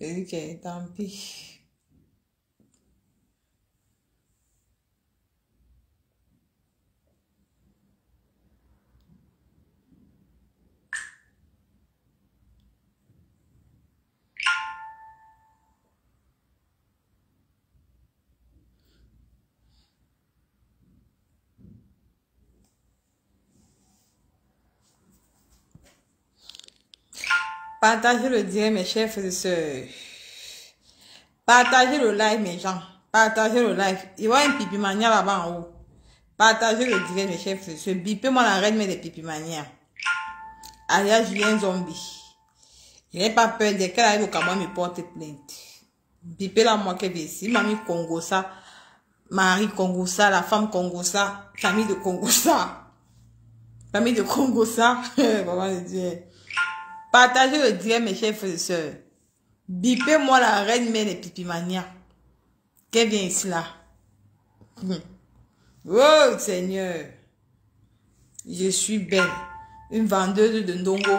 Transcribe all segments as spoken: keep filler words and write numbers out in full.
J'ai dit que tant pis. Partagez le direct, mes chers frères et sœurs. Partagez le live, mes gens. Partagez le live. Il y a un pipi mania là-bas en haut. Partagez le direct, mes chers frères et sœurs. Bipez-moi la reine, mais des pipi mania. Alias Julien Zombie. Je n'ai pas peur dès qu'elle arrive au Cameroun, me porte plainte. Bipez la moi qui vient ici. Mamie Congosa. Marie Congosa. La femme Congosa. Famille de Congosa. Famille de Congosa. Maman de Dieu. Partagez le direct, mes chers frères et sœurs. Bipez-moi la reine mère des pipimania. Qu'elle vient ici là. Oh Seigneur. Je suis belle. Une vendeuse de ndongo.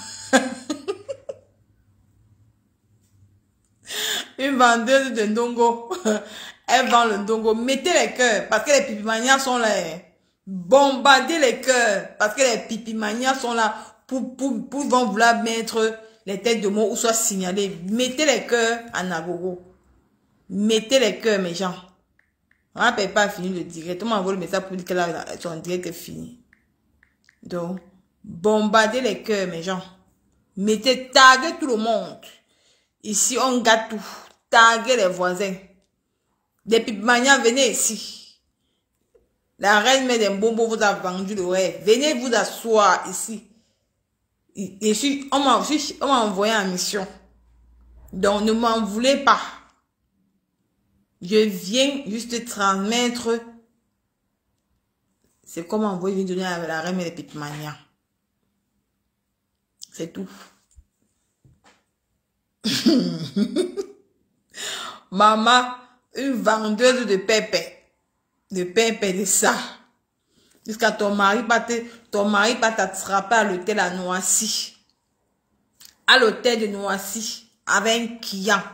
Une vendeuse de ndongo. Elle vend le ndongo. Mettez les cœurs. Parce que les pipimanias sont là. Bombardez les cœurs. Parce que les pipimanias sont là. Pour, pour, pour vont vouloir mettre les têtes de mots ou soit signaler. Mettez les cœurs en agogo. Mettez les cœurs, mes gens. On n'a pas fini le direct. On m'envoie le message pour dire que là, son direct est fini. Donc, bombardez les cœurs, mes gens. Mettez, taguez tout le monde. Ici, on gâte tout. Taguez les voisins. Des pipimanias, venez ici. La reine mère des bonbons vous a vendu le rêve. Venez vous asseoir ici. Et si on m'a envoyé en mission. Donc, ne m'en voulez pas. Je viens juste transmettre. C'est comme envoyer, donner à la reine et les pipimanias. C'est tout. Maman, une vendeuse de pépé. De pépé, de ça. Jusqu'à ton mari pas te, ton mari pas t'attraper à l'hôtel à Noisy. À l'hôtel de Noisy. Avec un client.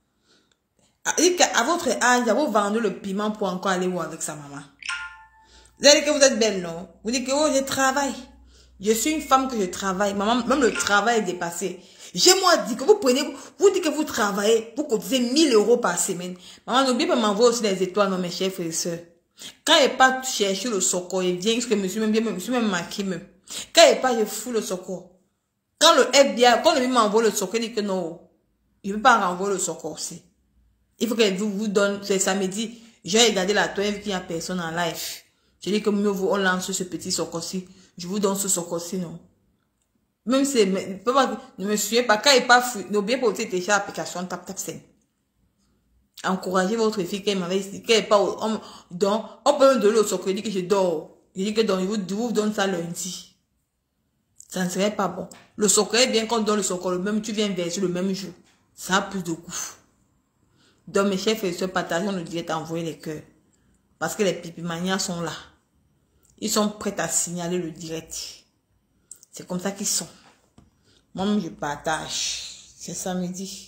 À votre âge, vous vendez le piment pour encore aller où avec sa maman. Vous allez dire que vous êtes belle, non? Vous dites que oh, je travaille. Je suis une femme que je travaille. Maman, même le travail est dépassé. J'ai moi dit que vous prenez, vous dites que vous travaillez, vous cotisez mille euros par semaine. Maman, n'oubliez pas m'envoyer aussi les étoiles, non, mes chers frères et sœurs. Quand il pas chercher le secours, il vient, parce que monsieur même bien, monsieur même maquillé même. Quand il pas, je fous le secours. Quand le F B I, quand le m'envoie le secours, il dit que non, il ne veut pas renvoyer le secours aussi. Il faut que vous vous donne, c'est samedi, j'ai regardé la toile qui a personne en live. Je dis que mieux vous, on lance ce petit secours-ci. Je vous donne ce secours-ci, non. Même si, ne me suivez pas, quand il pas fou, n'oubliez pas aussi télécharger l'application Tap Tap Send. Encouragez votre fille qu'elle m'avait dit qu'elle pas, on, donc, on peut me donner le secours, il dit que je dors. Il dit que donc, je vous, je vous donne ça lundi. Ça ne serait pas bon. Le secours est bien quand on donne le secours, le même, tu viens verser le même jour. Ça a plus de goût. Donc, mes chers frères et sœurs, partageons le direct, envoyez les cœurs. Parce que les pipimanias sont là. Ils sont prêts à signaler le direct. C'est comme ça qu'ils sont. Moi-même, je partage. C'est samedi.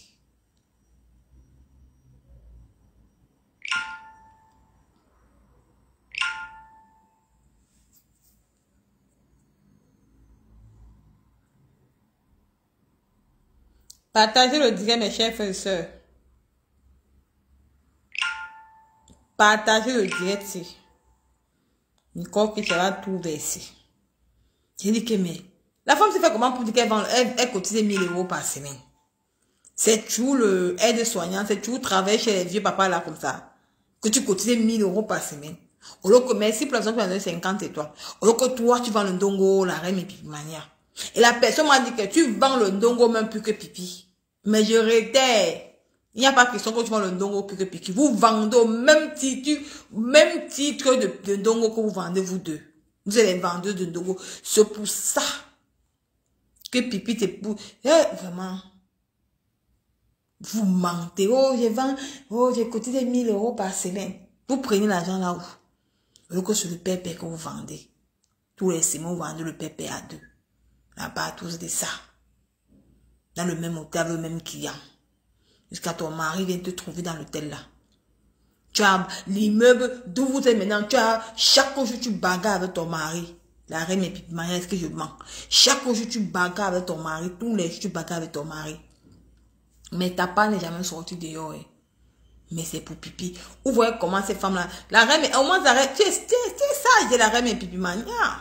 Partagez le direct, mes chers frères et sœurs. Partagez le direct, c'est. Nicole qui sera tout versé. J'ai dit que mais. La femme se fait comment pour dire qu'elle vend, elle, elle cotise mille euros par semaine. C'est tout le aide-soignant, c'est tout travail chez les vieux papas là comme ça. Que tu cotises mille euros par semaine. Au lieu que, merci pour l'exemple, tu as cinquante étoiles. Au lieu que toi, tu vends le ndongo, la reine et pipimania. Et la personne m'a dit que tu vends le ndongo même plus que pipi. Mais je réitère. Il n'y a pas question que tu vends le ndongo plus que pipi. Vous vendez au même titre, même titre de, de ndongo que vous vendez vous deux. Vous êtes les vendeurs de ndongo. C'est pour ça que pipi te pour. Eh, vraiment. Vous mentez. Oh, je vends, oh, j'ai cotisé mille euros par semaine. Vous prenez l'argent là où? Alors que sur le pépé que vous vendez. Tous les semaines, vous vendez le pépé à deux. Là-bas, tous de ça. Dans le même hôtel, le même client. Jusqu'à ton mari vient te trouver dans l'hôtel là. Tu as l'immeuble d'où vous êtes maintenant. Tu as, chaque jour tu bagarres avec ton mari. La reine et pipi Mania, est-ce que je mens? Chaque jour tu bagarres avec ton mari. Tous les jours tu bagarres avec ton mari. Mais ta part n'est jamais sortie dehors. Eh. Mais c'est pour pipi. Vous voyez comment ces femmes-là. La reine, au moins, tu es, tu es sage de la reine et pipi Mania.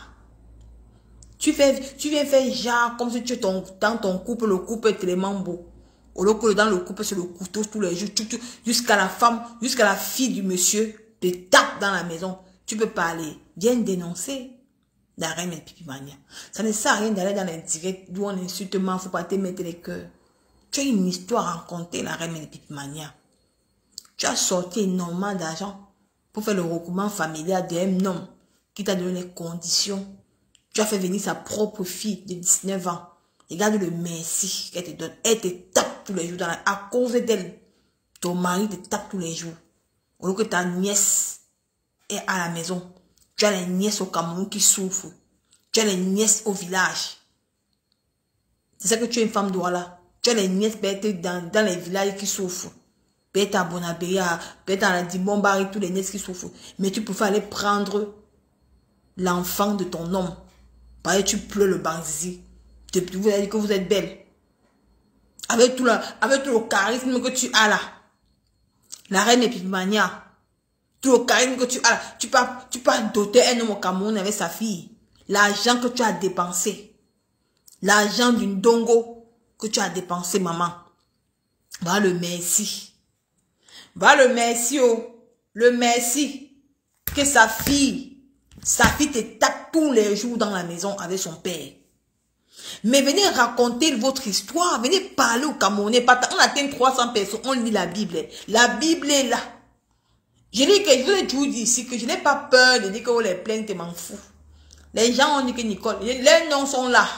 Tu, fais, tu viens faire genre comme si tu es ton, dans ton couple, le couple est tellement beau. Au lieu que dans le couple, c'est le couteau tous les jours. Jusqu'à la femme, jusqu'à la fille du monsieur te tape dans la maison. Tu peux pas aller. Viens dénoncer la reine et pipi Mania. Ça ne sert à rien d'aller dans les directs d'où on insulte, il ne faut pas te mettre les cœurs. Tu as une histoire à raconter, la reine et pipi Mania. Tu as sorti énormément d'argent pour faire le recoupement familial d'un homme qui t'a donné les conditions. Tu as fait venir sa propre fille de dix-neuf ans. Regarde le merci qu'elle te donne. Elle te tape tous les jours dans la... à cause d'elle. Ton mari te tape tous les jours. Au lieu que ta nièce est à la maison. Tu as les nièces au Cameroun qui souffrent. Tu as les nièces au village. C'est ça que tu es une femme Douala. Tu as les nièces dans, dans les villages qui souffrent. Peut-être à Bonabéa, peut-être à la Dibombari, tous les nièces qui souffrent. Mais tu peux aller prendre l'enfant de ton homme. Parce que tu pleures le banzizi. Vous avez dit que vous êtes belle. Avec tout, la, avec tout le charisme que tu as là. La reine Epimania. Tout le charisme que tu as là. Tu peux, tu peux doter un homme au Cameroun avec sa fille. L'argent que tu as dépensé. L'argent d'une dongo que tu as dépensé, maman. Va le merci. Va le merci, oh. Le merci. Que sa fille, sa fille te tape tous les jours dans la maison avec son père. Mais venez raconter votre histoire. Venez parler au Camerounais. On atteint trois cents personnes. On lit la Bible. La Bible est là. Je dis que je vous ai toujours dit ici que je n'ai pas peur de dire que vous les plaintes, m'en fous. Les gens ont dit que Nicole, les noms sont là.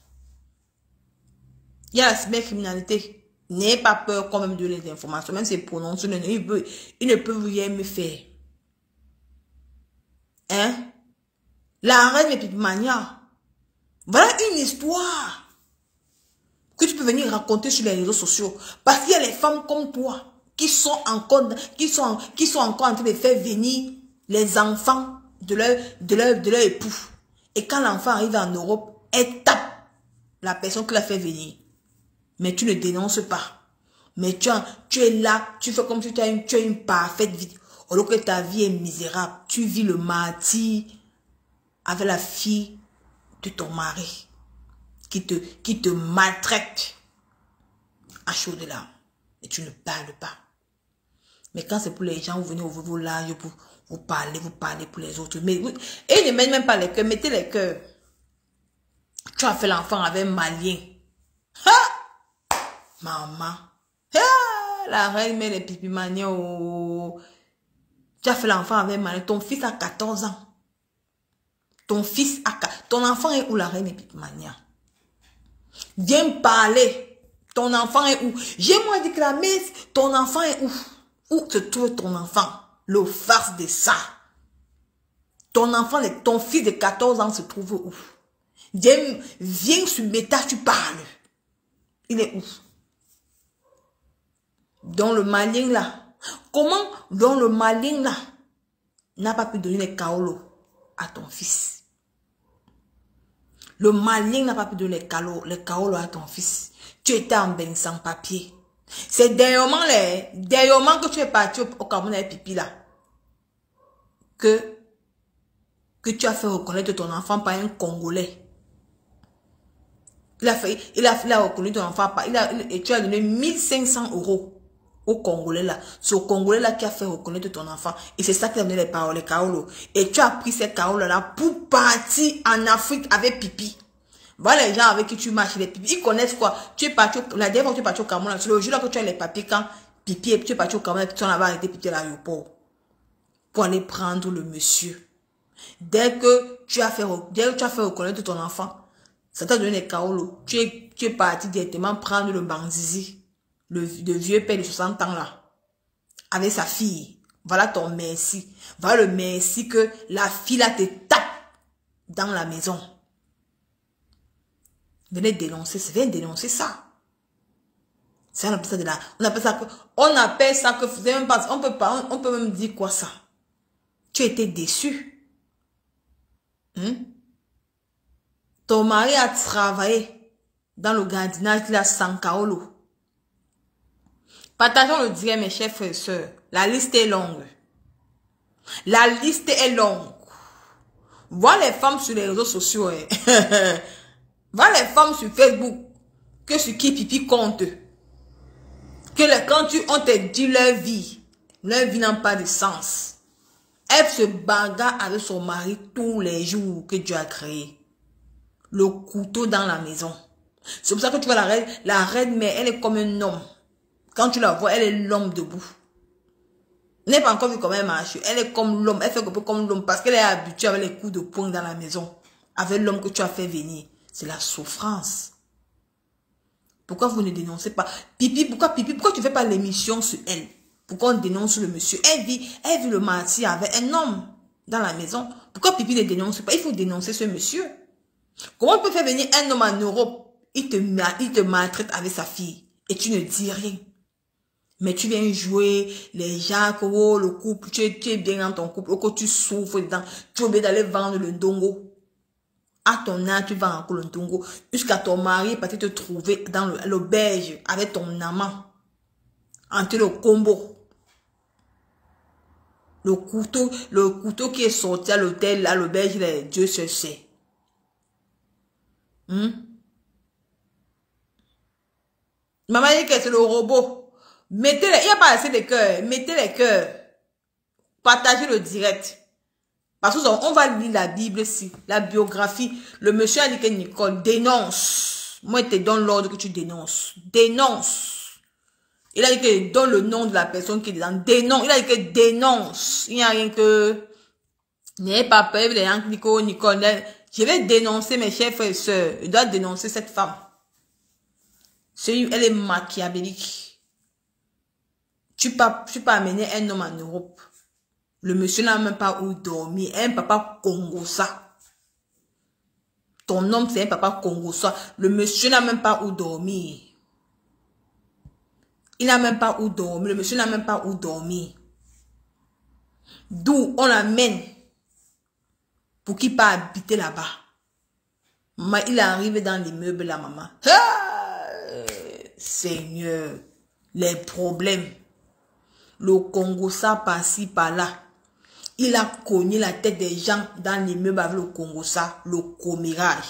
Il y a la cybercriminalité. N'ayez pas peur quand même de les informations. Même si c'est prononcé, ils ne, ils ne peuvent rien me faire. Hein? La reine Epimania. Voilà une histoire que tu peux venir raconter sur les réseaux sociaux. Parce qu'il y a les femmes comme toi qui sont encore, qui sont, qui sont encore en train de faire venir les enfants de leur, de leur, de leur époux. Et quand l'enfant arrive en Europe, elle tape la personne qui l'a fait venir. Mais tu ne dénonces pas. Mais tu, as, tu es là, tu fais comme si tu as une, tu as une parfaite vie. Au lieu que ta vie est misérable, tu vis le martyre avec la fille de ton mari qui te, qui te maltraite à chaud de larmes et tu ne parles pas. Mais quand c'est pour les gens, vous venez ouvrir vos larges pour vous parler, vous parlez pour les autres. Mais, et ne mettez même pas les cœurs, mettez les cœurs. Tu as fait l'enfant avec un malien. Ha! Maman. Ha! La reine met les pipimaniens au... Tu as fait l'enfant avec un malien. Ton fils a quatorze ans. Ton fils a... Ton enfant est où, la reine Epimania? Viens parler. Ton enfant est où? J'ai moi dit que la messe, ton enfant est où? Où se trouve ton enfant? Le farce de ça. Ton enfant, ton fils de quatorze ans se trouve où? Viens, viens sur Beta, tu parles. Il est où? Dans le malin là. Comment dans le malin là n'a pas pu donner les kaolos à ton fils? Le malin n'a pas pu donner les kaolos, les kaolos à ton fils. Tu étais en bain sans papier. C'est dernièrement, les, dernièrement que tu es parti au, au Cameroun avec pipi là. Que, que tu as fait reconnaître ton enfant par un Congolais. Il a fait, il a, il a reconnu ton enfant par, il a, et tu as donné mille cinq cents euros au Congolais là. C'est au Congolais là qui a fait reconnaître ton enfant. Et c'est ça qui a donné les paroles, les kaolos. Et tu as pris ces kaolos là pour partir en Afrique avec pipi. Voilà les gens avec qui tu marches, les pipis, ils connaissent quoi? Tu es parti, au, la dernière fois que tu es parti au Cameroun, c'est le jour là que tu as les papiers quand pipi et tu es parti au Cameroun, tu en avais arrêté pipi à l'aéroport. Pour aller prendre le monsieur. Dès que tu as fait, dès que tu as fait reconnaître ton enfant, ça t'a donné les kaolos. Tu es, tu es parti directement prendre le banzizi, le, le vieux père de soixante ans là, avec sa fille. Voilà ton merci. Voilà le merci que la fille là te tape dans la maison. Venez dénoncer, venez dénoncer ça. Ça, on appelle ça de la, on appelle ça que, on appelle ça que, vous même pas, on peut pas, on, on peut même dire quoi ça? Tu étais déçu. Hein? Ton mari a travaillé dans le gardiennage de la Sankaolo. Partageons le direct, mes chers frères et sœurs. La liste est longue. La liste est longue. Vois les femmes sur les réseaux sociaux. Hein. Vois les femmes sur Facebook. Que ce qui pipi compte. Que les, quand tu, on te dit leur vie. Leur vie n'a pas de sens. Elle se bagarre avec son mari tous les jours que Dieu a créé. Le couteau dans la maison. C'est pour ça que tu vois la reine. La reine, mais elle est comme un homme. Quand tu la vois, elle est l'homme debout. Elle n'est pas encore vu comme elle marche. Elle est comme l'homme. Elle fait un peu comme l'homme parce qu'elle est habituée avec les coups de poing dans la maison. Avec l'homme que tu as fait venir. C'est la souffrance. Pourquoi vous ne dénoncez pas? Pipi, pourquoi Pipi? Pourquoi tu ne fais pas l'émission sur elle? Pourquoi on dénonce le monsieur? Elle vit, elle vit le martyr avec un homme dans la maison. Pourquoi Pipi ne dénonce pas? Il faut dénoncer ce monsieur. Comment on peut faire venir un homme en Europe? Il te, il te maltraite avec sa fille. Et tu ne dis rien. Mais tu viens jouer les gens, oh, le couple, tu es, tu es bien dans ton couple, oh, tu souffres dedans, tu es obligé d'aller vendre le ndongo. À ton âge, tu vends encore le ndongo, jusqu'à ton mari parti te trouver dans l'auberge avec ton amant, entre le combo. Le couteau, le couteau qui est sorti à l'hôtel, à l'auberge, Dieu se sait. Hmm? Maman dit que c'est le robot. Mettez les, il n'y a pas assez de cœurs. Mettez les cœurs. Partagez le direct. Parce qu'on va lire la Bible ici. La biographie. Le monsieur a dit que Nicole dénonce. Moi, je te donne l'ordre que tu dénonces. Dénonce. Il a dit que donne le nom de la personne qui est dedans. Dénonce. Il a dit que dénonce. Il n'y a rien que... N'ayez pas peur. Les gens qui disent que Nicole... Je vais dénoncer mes chers frères et sœurs. Je dois dénoncer cette femme. Elle est machiavélique. Tu peux, tu peux amener un homme en Europe. Le monsieur n'a même pas où dormir. Un papa congossa. Ton homme, c'est un papa congossa. Le monsieur n'a même pas où dormir. Il n'a même pas où dormir. Le monsieur n'a même pas où dormir. D'où on l'amène pour qu'il puisse habiter là-bas. Il arrive dans l'immeuble, la maman. Ah, Seigneur, les problèmes. Le Congo, ça par-ci, par-là. Il a cogné la tête des gens dans l'immeuble avec le Congo, ça, le commérage.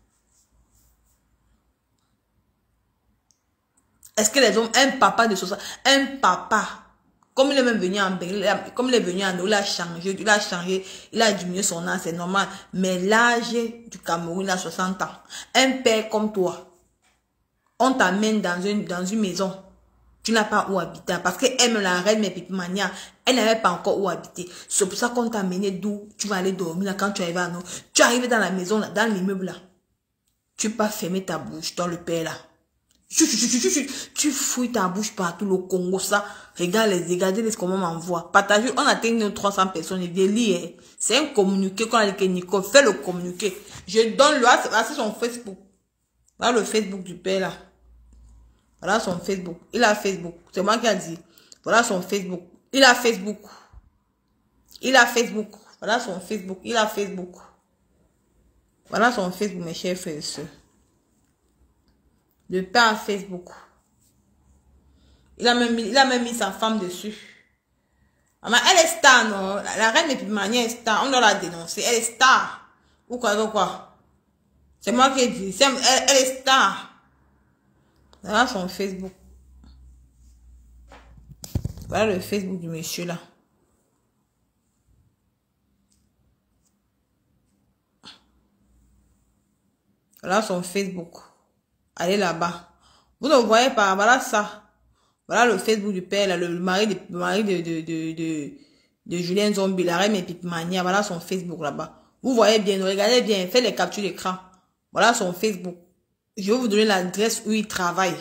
Est-ce que les hommes, un papa de ça, un papa, comme il est même venu en comme il est venu en il a changé, il a changé, il a diminué son âge, c'est normal. Mais l'âge du Cameroun, il a soixante ans. Un père comme toi, on t'amène dans une, dans une maison. Tu n'as pas où habiter. Parce qu'elle me la reine, mais Pipimania, elle n'avait pas encore où habiter. C'est pour ça qu'on t'a amené d'où tu vas aller dormir là, quand tu arrives à nous. Tu arrives dans la maison, là, dans l'immeuble là. Tu peux pas fermer ta bouche, toi le père là. Tu, tu, tu, tu, tu, tu fouilles ta bouche partout, le Congo ça. Regarde les, regardez les comment on m'envoie. Partagez, on atteint nos trois cents personnes. Il délie, c'est un communiqué qu'on a dit que Nicole fait le communiqué. Je donne le, c'est son Facebook. Voilà le Facebook du père là. Voilà son Facebook. Il a Facebook. C'est moi qui a dit. Voilà son Facebook. Il a Facebook. Il a Facebook. Voilà son Facebook. Il a Facebook. Voilà son Facebook, mes chers frères et sœurs. Le père a Facebook. Il a même mis, il a même mis sa femme dessus. Ah, elle est star, non? La, la reine de Pipimania est star. On doit la dénoncer. Elle est star. Ou quoi, ou quoi? C'est moi qui ai dit. Elle, elle est star. Voilà son Facebook. Voilà le Facebook du monsieur là. Voilà son Facebook. Allez là-bas. Vous ne voyez pas. Voilà ça. Voilà le Facebook du père là. Le mari de, le mari de, de, de, de, de Julien Zombie. La reine et Pipimania. Voilà son Facebook là-bas. Vous voyez bien. Regardez bien. Faites les captures d'écran. Voilà son Facebook. Je vais vous donner l'adresse où il travaille.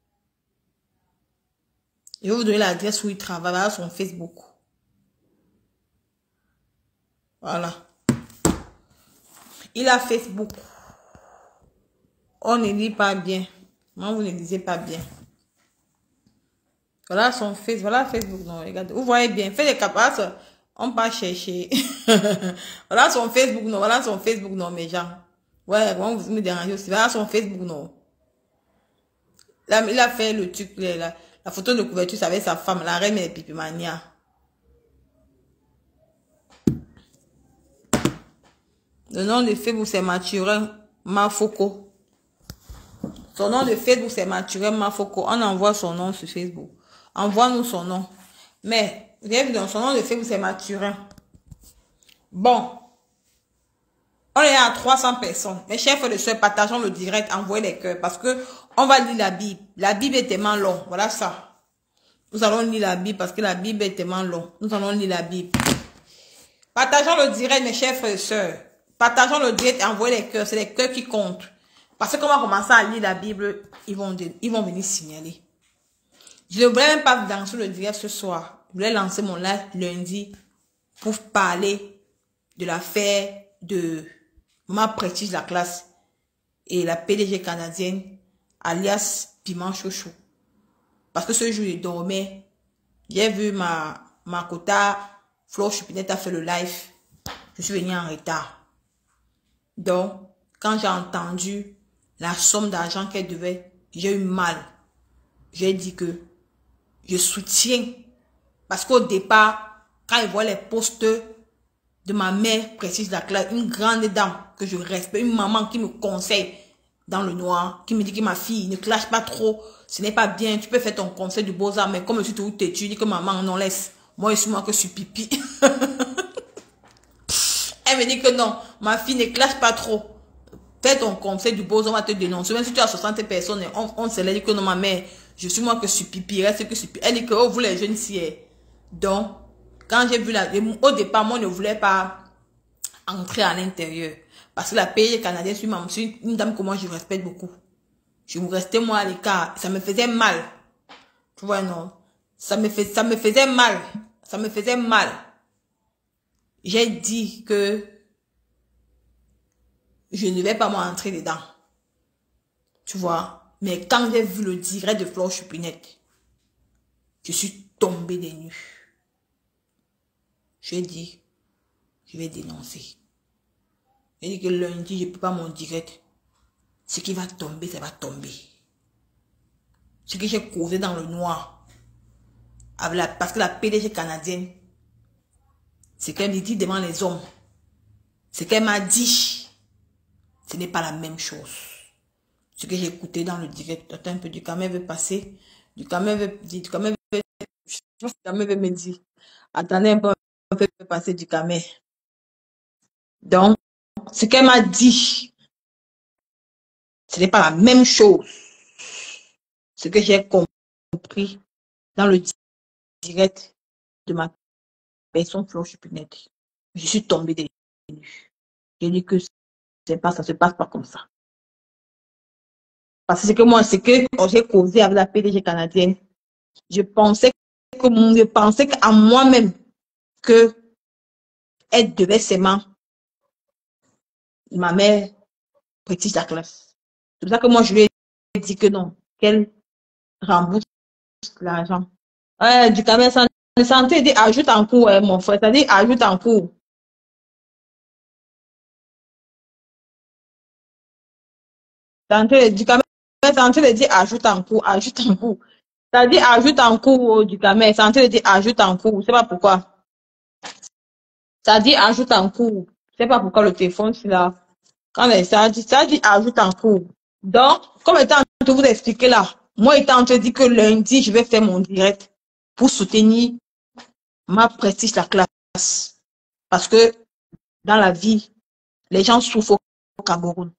Je vais vous donner l'adresse où il travaille. Voilà son Facebook. Voilà. Il a Facebook. On ne lit pas bien. Moi, vous ne lisez pas bien. Voilà son Facebook, voilà Facebook, non, regardez. Vous voyez bien, faites des capaces, on va chercher. Voilà son Facebook, non, voilà son Facebook, non, mes gens. Ouais, bon, vous me dérangez aussi. Voilà son Facebook, non. Là, il a fait le truc, la, la photo de couverture avec sa femme, la reine et Pipimania. Le nom de Facebook, c'est Mathurin Mafoko. Son nom de Facebook, c'est Mathurin Mafoko. On envoie son nom sur Facebook. Envoie-nous son nom. Mais, bienvenue dans son nom de Facebook, c'est Mathurin. Bon. On est à trois cents personnes. Mes chers frères et sœurs, partageons le direct, envoyez les cœurs. Parce que on va lire la Bible. La Bible est tellement longue. Voilà ça. Nous allons lire la Bible parce que la Bible est tellement longue. Nous allons lire la Bible. Partageons le direct, mes chers frères et sœurs. Partageons le direct et envoyez les cœurs. C'est les cœurs qui comptent. Parce que quand on va commencer à lire la Bible, ils vont, ils vont venir signaler. Je ne voulais même pas lancer le direct ce soir. Je voulais lancer mon live lundi pour parler de l'affaire de ma prestige de la classe et la P D G canadienne, alias Piment Chouchou. Parce que ce jour, je dormais. J'ai vu ma, ma quota, Flo Chupinette a fait le live. Je suis venue en retard. Donc, quand j'ai entendu la somme d'argent qu'elle devait, j'ai eu mal. J'ai dit que je soutiens. Parce qu'au départ, quand ils voient les posts de ma mère précise de la classe, une grande dame que je respecte, une maman qui me conseille dans le noir, qui me dit que ma fille ne clash pas trop, ce n'est pas bien, tu peux faire ton conseil du beaux-arts, mais comme je suis tout têtu, dis que maman, non, laisse, moi, je suis moi que je suis pipi. Elle me dit que non, ma fille ne clash pas trop. Fais ton conseil du beaux-arts, on va te dénoncer. Même si tu as soixante personnes, on, on se l'a dit que non, ma mère, je suis moi que je suis pipi, reste que je suis pipi. Elle dit que, oh, vous les jeunes filles. Donc, quand j'ai vu la, au départ, moi, je ne voulais pas entrer à l'intérieur. Parce que la P D G canadienne, je suis une dame que moi, je respecte beaucoup. Je me restais, moi, à l'écart. Ça me faisait mal. Tu vois, non? Ça me, fait, ça me faisait mal. Ça me faisait mal. J'ai dit que je ne vais pas m'entrer dedans. Tu vois? Mais quand j'ai vu le direct de Flo Chupinette, je suis tombée des nues. J'ai dit, je vais dénoncer. J'ai dit que lundi, je ne peux pas mon direct. Ce qui va tomber, ça va tomber. Ce que j'ai causé dans le noir. Avec la, parce que la P D G canadienne, ce qu'elle me dit devant les hommes, ce qu'elle m'a dit, ce n'est pas la même chose. Ce que j'ai écouté dans le direct, attends un peu, du caméra veut passer. Du caméra veut, du caméra veut, je pense que du caméra veut me dire. Attendez un peu, on peut passer du caméra. Donc, ce qu'elle m'a dit, ce n'est pas la même chose. Ce que j'ai compris dans le direct de ma personne Flo Chupinette. Je suis tombée des nues. J'ai dit que c'est pas, ça se passe pas comme ça. Parce que c'est que moi, c'est que j'ai causé avec la P D G canadienne. Je pensais que, je pensais qu'à moi-même que elle devait seulement ma mère petite la classe. C'est pour ça que moi, je lui ai dit que non, qu'elle rembourse l'argent. Ouais, du caméra de santé, dit ajoute en cours, ouais, mon frère. Ça dit ajoute en cours. Santé, du caméra santé, dit ajoute en cours, ajoute en cours. Ça dit ajoute en cours du caméra. Santé, dit ajoute en cours. Je sais pas pourquoi. Ça dit ajoute en cours. Je sais pas pourquoi le téléphone, c'est là. Quand ça dit, ça dit ajoute en cours. Donc, comme étant en train de vous expliquer là, moi étant en train de dire que lundi, je vais faire mon direct pour soutenir ma prestige la classe. Parce que dans la vie, les gens souffrent au Cameroun.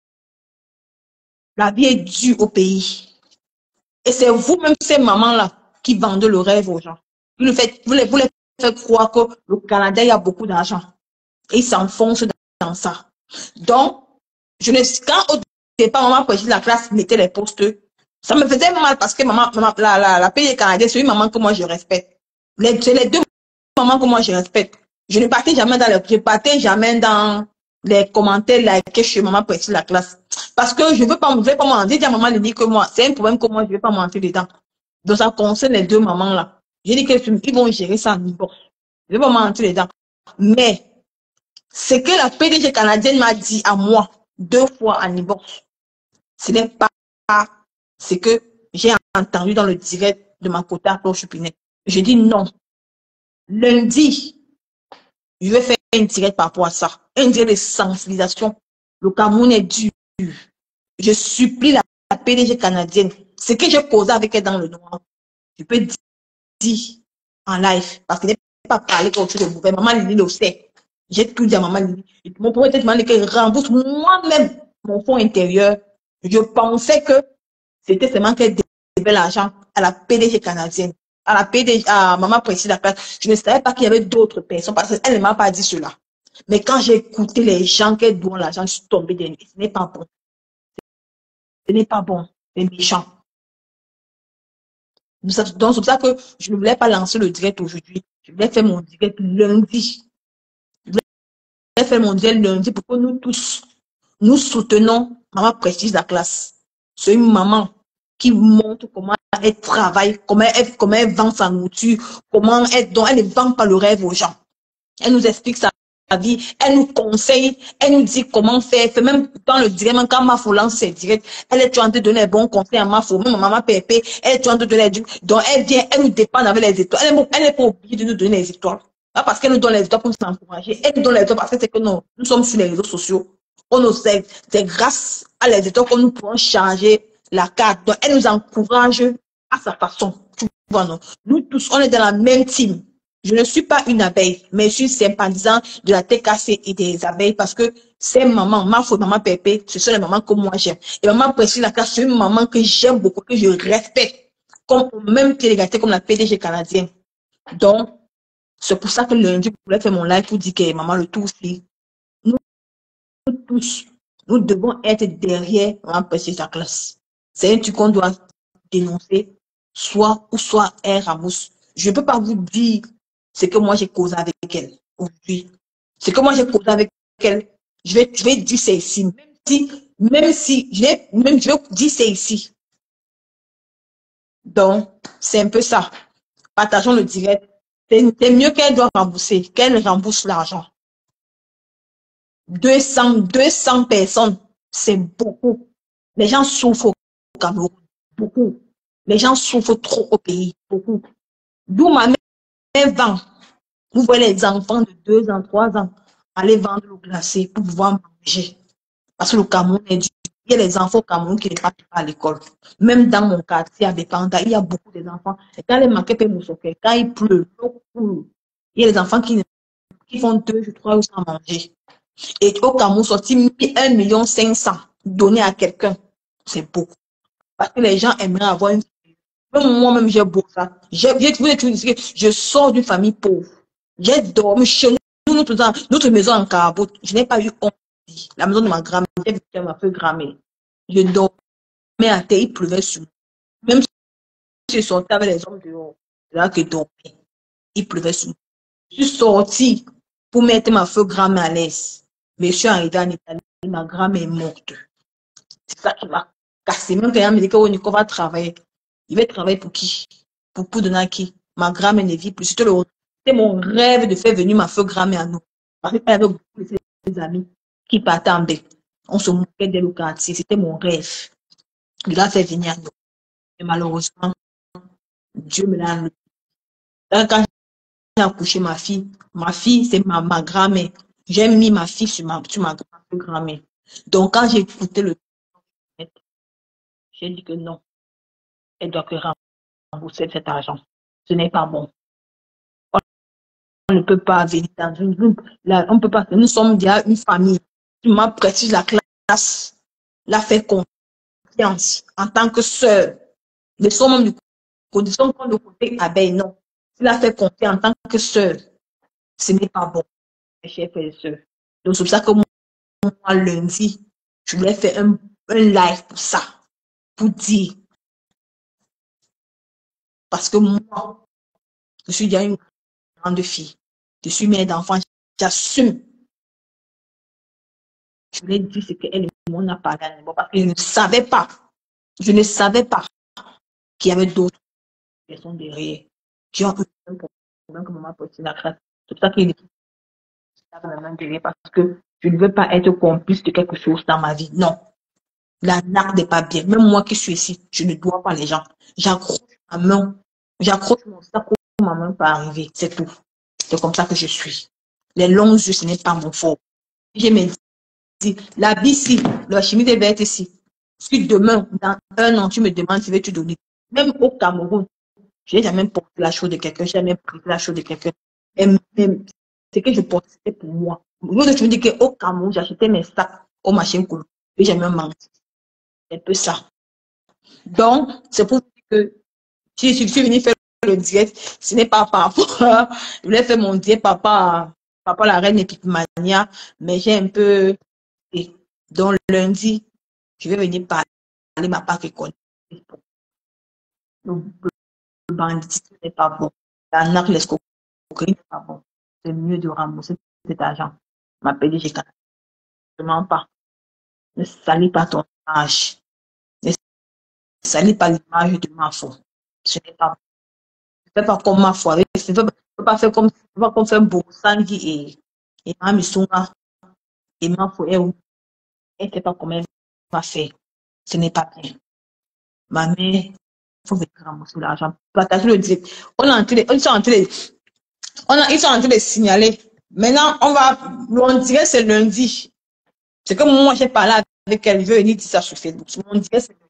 La vie est dure au pays. Et c'est vous-même, ces mamans-là, qui vendent le rêve aux gens. Vous, le faites, vous, les, vous les faites croire que le Canada, il y a beaucoup d'argent. Et ils s'enfoncent dans ça. Donc, je ne, quand au départ, maman prestige la classe mettait les postes, ça me faisait mal parce que maman, maman la, la, la P D G canadienne, c'est une maman que moi je respecte. C'est les deux mamans que moi je respecte. Je ne partais jamais dans les, je partais jamais dans les commentaires likés chez maman prestige la classe. Parce que je veux pas, je veux pas m'entrer, dire à maman de dire que moi, c'est un problème que moi je veux pas m'entrer dedans. Donc, ça concerne les deux mamans-là. J'ai dit qu'ils vont gérer ça en divorce. Je ne vais pas mentir les gens. Mais, ce que la P D G canadienne m'a dit à moi, deux fois en divorce, ce n'est pas ce que j'ai entendu dans le direct de ma côté à Cloche Chupinet. Je dis non. Lundi, je vais faire un direct par rapport à ça. Un direct de sensibilisation. Le Cameroun est dur. Je supplie la, la P D G canadienne. Ce que j'ai causé avec elle dans le noir, je peux dire en live. Parce qu'elle n'est pas parlé comme chose de mauvais. Maman Lili le sait. J'ai tout dit à maman Lili. Mon premier était demandé qu'elle rembourse moi-même mon fonds intérieur. Je pensais que c'était seulement qu'elle devait l'argent à la P D G canadienne. À la P D G, à maman précise la place. Je ne savais pas qu'il y avait d'autres personnes parce qu'elle ne m'a pas dit cela. Mais quand j'ai écouté les gens qui doivent l'argent, je suis tombée des nuits. Ce n'est pas bon. Ce n'est pas bon. C'est méchant. Donc, c'est pour ça que je ne voulais pas lancer le direct aujourd'hui. Je voulais faire mon direct lundi. Je voulais faire mon direct lundi pour que nous tous, nous soutenons maman Prestige la classe. C'est une maman qui montre comment elle travaille, comment elle, comment elle vend sa nourriture, comment elle, donc elle ne vend pas le rêve aux gens. Elle nous explique sa vie, elle nous conseille, elle nous dit comment faire. Fait même dans le direct, même quand Mafo lance ses directs, elle est en train de donner les bons conseils à Mafo, même maman Pépé, elle est en train de donner les donc elle vient, elle nous dépend avec les étoiles. Elle n'est pas obligée de nous donner les étoiles. Pas parce qu'elle nous donne les étoiles pour nous encourager. Elle nous donne les étoiles parce que c'est que nous, nous sommes sur les réseaux sociaux. On nous sait, c'est grâce à les étoiles que nous pouvons changer la carte. Donc elle nous encourage à sa façon. Tu vois, non? Nous tous, on est dans la même team. Je ne suis pas une abeille, mais je suis sympathisant de la T K C et des abeilles parce que ces mamans, ma faute, maman Pépé, ce sont les mamans que moi j'aime. Et maman Précise la classe, c'est une maman que j'aime beaucoup, que je respecte, comme au même pied d'égalité comme la P D G canadienne. Donc, c'est pour ça que lundi, je voulais faire mon live pour dire que maman, le tout aussi, nous, nous tous, nous devons être derrière maman Précise la classe. C'est un truc qu'on doit dénoncer, soit ou soit un Ramos. Je ne peux pas vous dire ce que moi j'ai causé avec elle aujourd'hui. Ce que moi j'ai causé avec elle, je vais, je vais dire c'est ici. Même si, même si, je vais, même, je vais dire c'est ici. Donc, c'est un peu ça. Partageons le direct. C'est mieux qu'elle doit rembourser, qu'elle rembourse l'argent. deux cents, deux cents personnes, c'est beaucoup. Les gens souffrent au Cameroun. Beaucoup. Les gens souffrent trop au pays. Beaucoup. D'où ma mère vend. Vous voyez les enfants de deux ans, trois ans aller vendre le glacé pour pouvoir manger. Parce que le Cameroun est dur. Il y a les enfants au Cameroun qui ne partent pas à l'école. Même dans mon quartier à Bépanda, il y a beaucoup d'enfants. Et quand les manquent quand il pleut, il y a des enfants qui, qui font deux ou trois jours sans manger. Et au Cameroun, sortir un million cinq cents donner à quelqu'un, c'est beaucoup. Parce que les gens aimeraient avoir une. Même moi-même, j'ai beaucoup ça. Je, je, je sors d'une famille pauvre. J'ai dormi chez nous, notre, notre maison en carbo. Je n'ai pas eu honte. La maison de ma grand-mère, j'ai ma feu grand-mère. Je dormais à terre, il pleuvait sur moi. Même si je sortais avec les hommes dehors, là que dormais, il pleuvait sur moi. Je suis sortie pour mettre ma feu grand-mère à l'aise. Mais je suis arrivée en Italie, ma grand-mère est morte. C'est ça qui m'a cassé. Même quand elle me dit qu'on va travailler, il va travailler pour qui? Pour, pour donner à qui? Ma grand-mère ne vit plus. C'était mon rêve de faire venir ma feu grand-mère à nous. Parce qu'elle avait beaucoup de ses amis qui partaient en baie. On se moquait d'elle au quartier. C'était mon rêve. Il l'a fait venir à nous. Et malheureusement, Dieu me l'a enlevé. Quand j'ai accouché ma fille, ma fille, c'est ma, ma grand-mère. J'ai mis ma fille sur ma, sur ma grand-mère. Donc, quand j'ai écouté le j'ai dit que non, elle doit que rembourser cet argent. Ce n'est pas bon. On ne peut pas venir dans une groupe. Là, on peut pas. Nous sommes déjà une famille. Tu m'as précisé la classe, la fait confiance en tant que sœur. Ne sommes même du condition qu'on le côté abeille, non. Tu l'as fait confiance en tant que sœur. Ce n'est pas bon, mes chers frères et sœurs. Donc, c'est pour ça que moi, lundi, je voulais faire un, un live pour ça. Pour dire. Parce que moi, je suis déjà une grande fille. Je suis mère d'enfants. J'assume. Je voulais dire ce qu'elle et moi on a parlé à l'époque parce que je ne savais pas. Je ne savais pas qu'il y avait d'autres personnes derrière qui ont eu le même problème que maman Paulina la grâce. C'est pour ça qu'il est la main derrière parce que je ne veux pas être complice de quelque chose dans ma vie. Non. La narque n'est pas bien. Même moi qui suis ici, je ne dois pas les gens. J'accroche ma main. J'accroche mon sac où ma main peut arriver. C'est tout. C'est comme ça que je suis. Les longs yeux, ce n'est pas mon fort. Je me dis, la vie ici, la chimie des vertes ici. Si demain, dans un an, tu me demandes si veux-tu donner. Même au Cameroun, je n'ai jamais porté la chose de quelqu'un, je n'ai jamais pris la chose de quelqu'un. Même, ce que je portais, c'était pour moi. Moi, je me dis qu'au Cameroun, j'achetais mes sacs au marché Koulou. Et j'ai même menti. C'est un peu ça. Donc, c'est pour dire que si je suis venue faire le direct, ce n'est pas par rapport à, je voulais faire mon direct par rapport à, par rapport à la reine Epipimania, mais j'ai un peu, et donc lundi, je vais venir parler ma part école. Le, le banditisme n'est pas bon. La narque, l'escroquerie n'est pas bon. C'est mieux de rembourser cet argent. Ma P D G, ne mens pas. Ne salis pas ton âge. Ne salis pas l'image de ma foi. Ce n'est pas bon. Ne fais pas comme ma foi. Ne fais pas faire comme, ne pas comme faire Bosangi et, et Mamisunga et ma foi. Elle ne fait pas comme elle va faire. Ce n'est pas bien. Ma mère, il faut venir rembourser l'argent. Partager le direct. On est en train de, ils sont en train de, on a, ils sont en train de signaler. Maintenant, on va, on dirait c'est lundi. C'est comme moi, j'ai parlé avec elle, je veux venir dire ça sur Facebook. On dirait c'est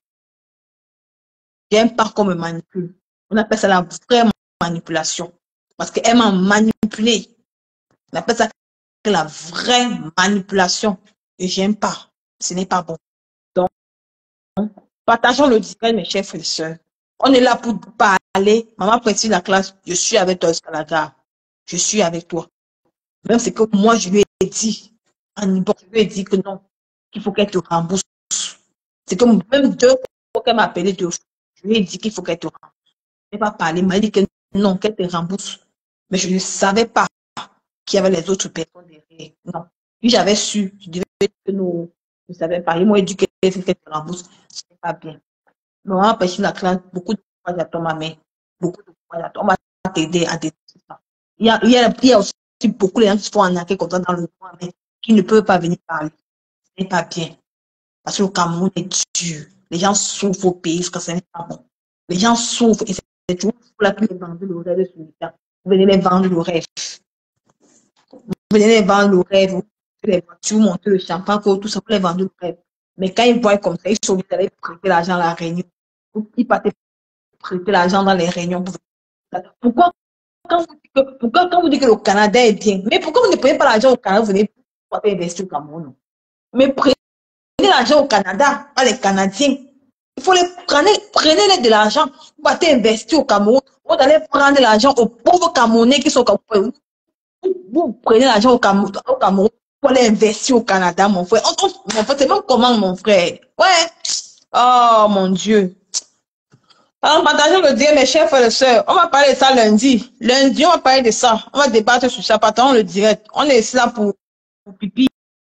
j'aime pas qu'on me manipule. On appelle ça la vraie manipulation. Parce qu'elle m'a manipulé. On appelle ça la vraie manipulation. Et j'aime pas. Ce n'est pas bon. Donc, partageons le direct, mes chers frères et sœurs. On est là pour parler. Maman précise la classe. Je suis avec toi jusqu'à la gare. Je suis avec toi. Même ce que moi, je lui ai dit. Je lui ai dit que non. Qu'il faut qu'elle te rembourse. C'est comme même deux fois qu'elle m'a appelé deux fois. Je lui ai dit qu'il faut qu'elle te rembourse. Je n'ai pas parlé. Elle m'a dit que non, qu'elle te rembourse. Mais je ne savais pas qu'il y avait les autres personnes derrière. Non. Puis j'avais su. Je disais que non. Je ne savais pas. Ils m'ont dit qu'elle faut qu'elle te rembourse. Ce n'est pas bien. Mais on a empêché la classe. Beaucoup de fois, j'attends ma main. Beaucoup de fois, j'attends. On va t'aider à t'aider. Il y a, il y a, il y a aussi beaucoup de gens qui se font arnaquer comme ça dans le coin, mais qui ne peuvent pas venir parler. Ce n'est pas bien. Parce que le Cameroun est dur. Les gens souffrent au pays, parce que ce n'est pas bon. Les gens souffrent et c'est toujours pour la les vendre le rêve sur le temps. Vous venez les vendre le rêve. Vous venez les vendre le rêve. Vous les voitures, monter le champagne, tout ça, pour les vendre le rêve. Mais quand ils voient comme ça, ils sont obligés d'aller prêter l'argent à la réunion. Ils partent prêter l'argent dans les réunions. Pourquoi quand vous dites que, pourquoi quand vous dites que le Canada est bien, mais pourquoi vous ne prenez pas l'argent au Canada, vous venez pour investir au Cameroun? Mais prenez l'argent au Canada, pas les Canadiens. Il faut les prendre, prenez-les de l'argent, vous partez investir au Cameroun, vous allez prendre l'argent aux pauvres Camerounais qui sont au Cameroun. Vous prenez l'argent au Cameroun, au Cameroun pour aller investir au Canada, mon frère. On, on, mon frère, c'est même comment, mon frère? Ouais. Oh, mon Dieu. Alors, partageons le dire, mes chers frères et sœurs. On va parler de ça lundi. Lundi, on va parler de ça. On va débattre sur ça. Partageons le direct. On est ici là pour, pour pipi.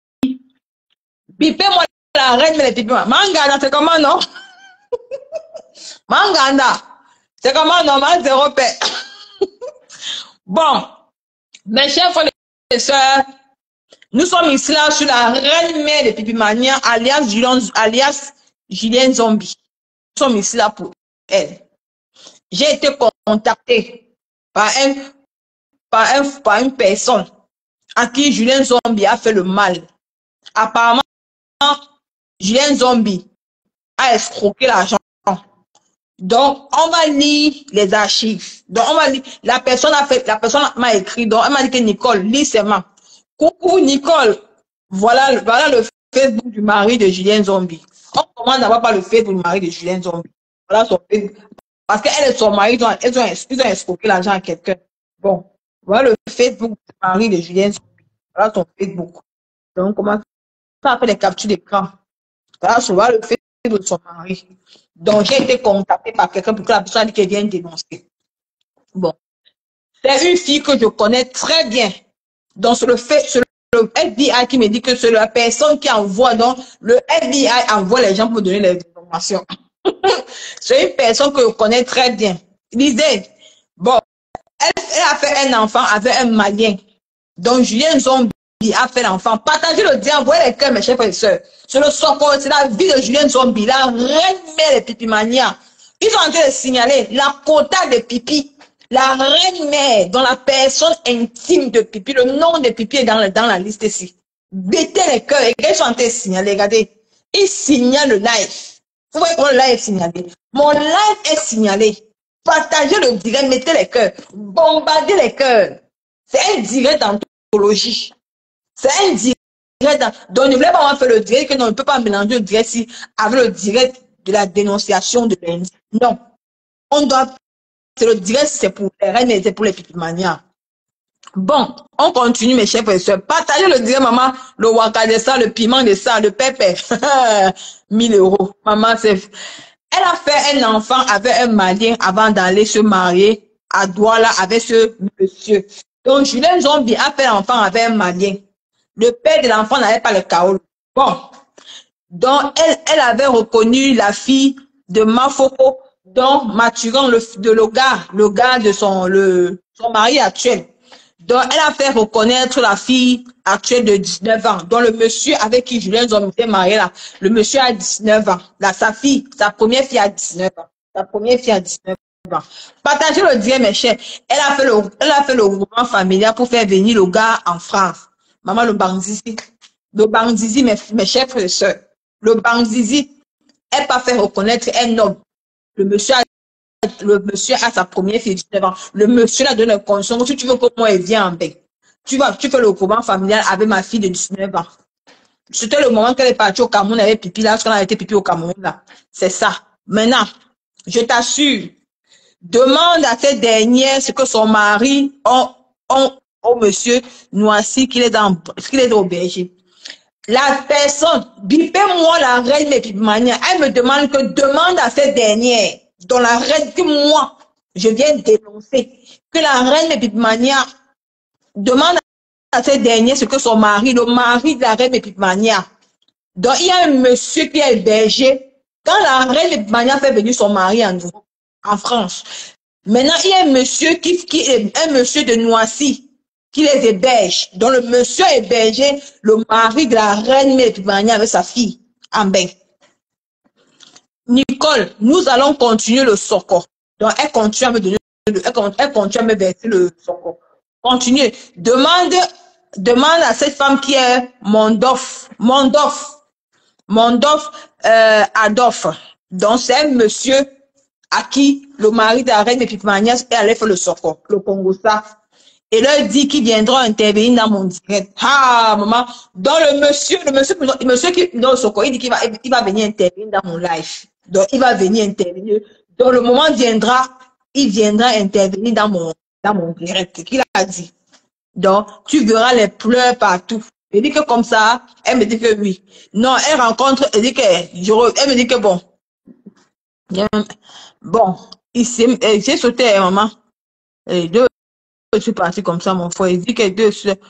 Pipez-moi la reine, mais les pipis. Manganda, c'est comment, non? Manganda. C'est comment, non? Man, zéro paix. Bon. Mes chers frères et sœurs, nous sommes ici là sur la reine mère de Pipimania, alias Julien, alias Julien Zombie. Nous sommes ici là pour elle. J'ai été contacté par, un, par, un, par une personne à qui Julien Zombie a fait le mal. Apparemment, Julien Zombie a escroqué l'argent. Donc, on va lire les archives. Donc, on va lire. La personne a fait, la personne m'a écrit. Donc, elle m'a dit que Nicole, lis seulement. Coucou Nicole. Voilà, voilà le Facebook du mari de Julien Zombie. On commence d'abord par le Facebook du mari de Julien Zombie. Voilà son Facebook. Parce qu'elle et son mari, ils ont, ils ont, ils ont escroqué l'argent à quelqu'un. Bon, voilà le Facebook du mari de Julien Zombie. Voilà son Facebook. Donc, comment ça fait les captures d'écran. Voilà, voilà le Facebook de son mari. Donc, j'ai été contacté par quelqu'un pour que la personne dit qu'elle vient dénoncer. Bon. C'est une fille que je connais très bien. Donc, c'est le fait, c'est le F B I qui me dit que c'est la personne qui envoie, donc, le F B I envoie les gens pour donner les informations. C'est une personne que je connais très bien. Lisez. Bon, elle, elle a fait un enfant avec un Malien. Donc, Julien Zombie a fait l'enfant. Partagez le diable, envoyez les cœurs, mes chers frères et sœurs. C'est le Soko, c'est la vie de Julien Zombie, la reine mère des pipimanias. Ils sont en train de signaler la quota de pipi. La reine mère, dans la personne intime de pipi, le nom de pipi est dans, le, dans la liste ici. Battez les cœurs, et ils sont en train de signaler, regardez. Ils signalent le live. Vous voyez comment le live est signalé? Mon live est signalé. Partagez le direct, mettez les cœurs. Bombardez les cœurs. C'est un direct d'anthologie. C'est un direct. Donc, ne voulez pas faire le direct, que on ne peut pas mélanger le direct si, avec le direct de la dénonciation de lundi. Non. On doit. C'est le direct, c'est pour les reines et c'est pour les pipimanias. Bon, on continue, mes chers frères et sœurs. Partagez le direct, maman. Le waka de ça, le piment de ça, le pépé. mille euros. Maman, c'est. Elle a fait un enfant avec un Malien avant d'aller se marier à Douala avec ce monsieur. Donc, Julien Zombie a fait l'enfant avec un Malien. Le père de l'enfant n'avait pas le kaol. Bon. Donc, elle, elle avait reconnu la fille de Mafoko, donc maturant le, de le gars, le gars de son, le, son mari actuel. Donc, elle a fait reconnaître la fille actuelle de dix-neuf ans. Donc, le monsieur avec qui Julien Zombie était marié là, le monsieur a dix-neuf ans. Là, sa fille, sa première fille a dix-neuf ans. Sa première fille a dix-neuf ans. Partagez le direct, mes chers. Elle a fait le, elle a fait le regroupement familial pour faire venir le gars en France. Maman, le Banzizi. Le Banzizi, mes, mes chers frères et sœurs. Le Banzizi, elle pas fait reconnaître un homme. Le monsieur a Le monsieur a sa première fille de dix-neuf ans. Le monsieur l'a donné conscience. Si tu veux que moi, elle vienne en bec. Tu vas, tu fais le regroupement familial avec ma fille de dix-neuf ans. C'était le moment qu'elle est partie au Cameroun avec pipi là, lorsqu'elle a été pipi au Cameroun là. C'est ça. Maintenant, je t'assure, demande à cette dernière ce que son mari ont, ont, au monsieur Noisy qu'il est dans, qu'il est au berger. La personne, bipez-moi la reine des pipimanias. Elle me demande que demande à cette dernière, dont la reine que moi, je viens dénoncer, que la reine des pipimanias demande à cette dernière ce que son mari, le mari de la reine des pipimanias. Donc, il y a un monsieur qui est hébergé. Quand la reine des pipimanias fait venir son mari en, en France, maintenant, il y a un monsieur qui, qui est un monsieur de Noisy qui les héberge. Donc, le monsieur a hébergé le mari de la reine Mépimania avec sa fille, en bain. Nicole, nous allons continuer le Soko. Donc, elle continue à me donner, elle, elle continue à me verser le Soko. Continuez. Demande, demande à cette femme qui est Mondoff, Mondoff, Mondoff, euh, Adolphe. Donc, c'est un monsieur à qui le mari de la reine Mépimania est allé faire le Soko, le Congo ça. Et leur dit qu'il viendra intervenir dans mon direct. Ah, maman. Dans le monsieur, le monsieur, le monsieur qui, dans son corps, il dit qu'il va, il va venir intervenir dans mon live. Donc, il va venir intervenir. Donc, le moment viendra, il viendra intervenir dans mon, dans mon direct. Qu'il a dit. Donc, tu verras les pleurs partout. Elle dit que comme ça, elle me dit que oui. Non, elle rencontre, elle dit que, je, elle me dit que bon. Bon, ici, j'ai sauté, maman. Et deux, je suis parti comme ça, mon frère. Il dit que deux, je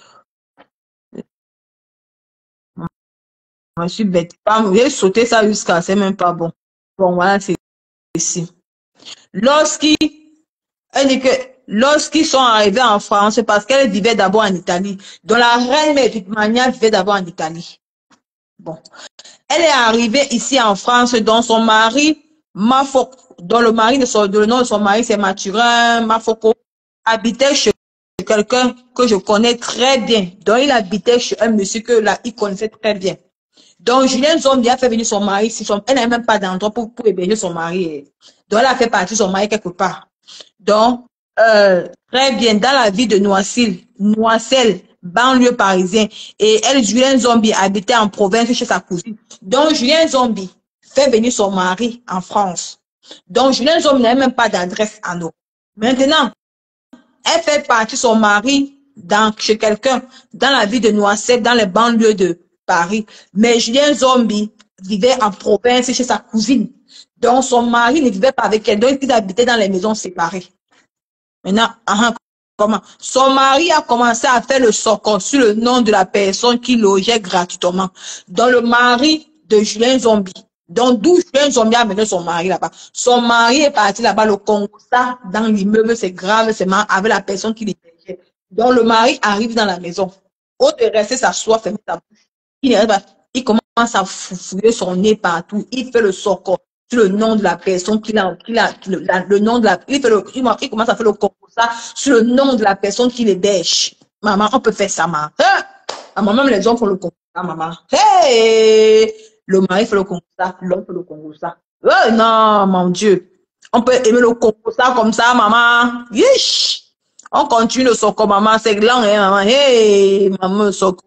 suis bête. J'ai sauté ça jusqu'à, c'est même pas bon. Bon, voilà, c'est ici. Lorsqu'ils, elle dit que, lorsqu'ils sont arrivés en France, c'est parce qu'elle vivait d'abord en Italie. Donc la reine Mépimania vivait d'abord en Italie. Bon. Elle est arrivée ici en France, dont son mari, Mafoko, dont le mari de son, le nom de son mari, c'est Mathurin Mafoko, habitait chez quelqu'un que je connais très bien. Donc, il habitait chez un monsieur que là, il connaissait très bien. Donc, Julien Zombie a fait venir son mari. Si son, elle n'a même pas d'endroit pour, pour héberger son mari. Donc, elle a fait partir son mari quelque part. Donc, euh, très bien, dans la ville de Noisy, Noiselle, banlieue parisien. Et elle, Julien Zombie, habitait en province chez sa cousine. Donc, Julien Zombie fait venir son mari en France. Donc, Julien Zombie n'a même pas d'adresse à nous. Maintenant, elle fait partir son mari dans, chez quelqu'un dans la ville de Noisette, dans les banlieues de Paris. Mais Julien Zombie vivait en province chez sa cousine. Donc, son mari ne vivait pas avec elle. Donc, il habitait dans les maisons séparées. Maintenant, ah, comment? Son mari a commencé à faire le socor sur le nom de la personne qui logeait gratuitement. Donc, le mari de Julien Zombie. Donc, d'où un zombie a amené son mari là-bas. Son mari est parti là-bas, le Congo, ça, dans l'immeuble, c'est grave, c'est mal, avec la personne qui l'hébergeait. Donc, le mari arrive dans la maison. Au de rester s'asseoir, fermer sa bouche. Il arrive à, il commence à fouiller son nez partout. Il fait le socor sur le nom de la personne qu'il a, qu'il a, le, la, le nom de la, il fait le, il, il commence à faire le Congo, ça, sur le nom de la personne qui l'héberge. Maman, on peut faire ça, maman. Hein? Maman, même les hommes font le Congo, ça, maman. Hey! Le mari fait le Congo ça, l'homme fait le Congo ça. Oh non, mon Dieu. On peut aimer le Congo ça comme ça, maman. Yish. On continue le soko, maman. C'est lent, hein, maman. Hey, maman, soko.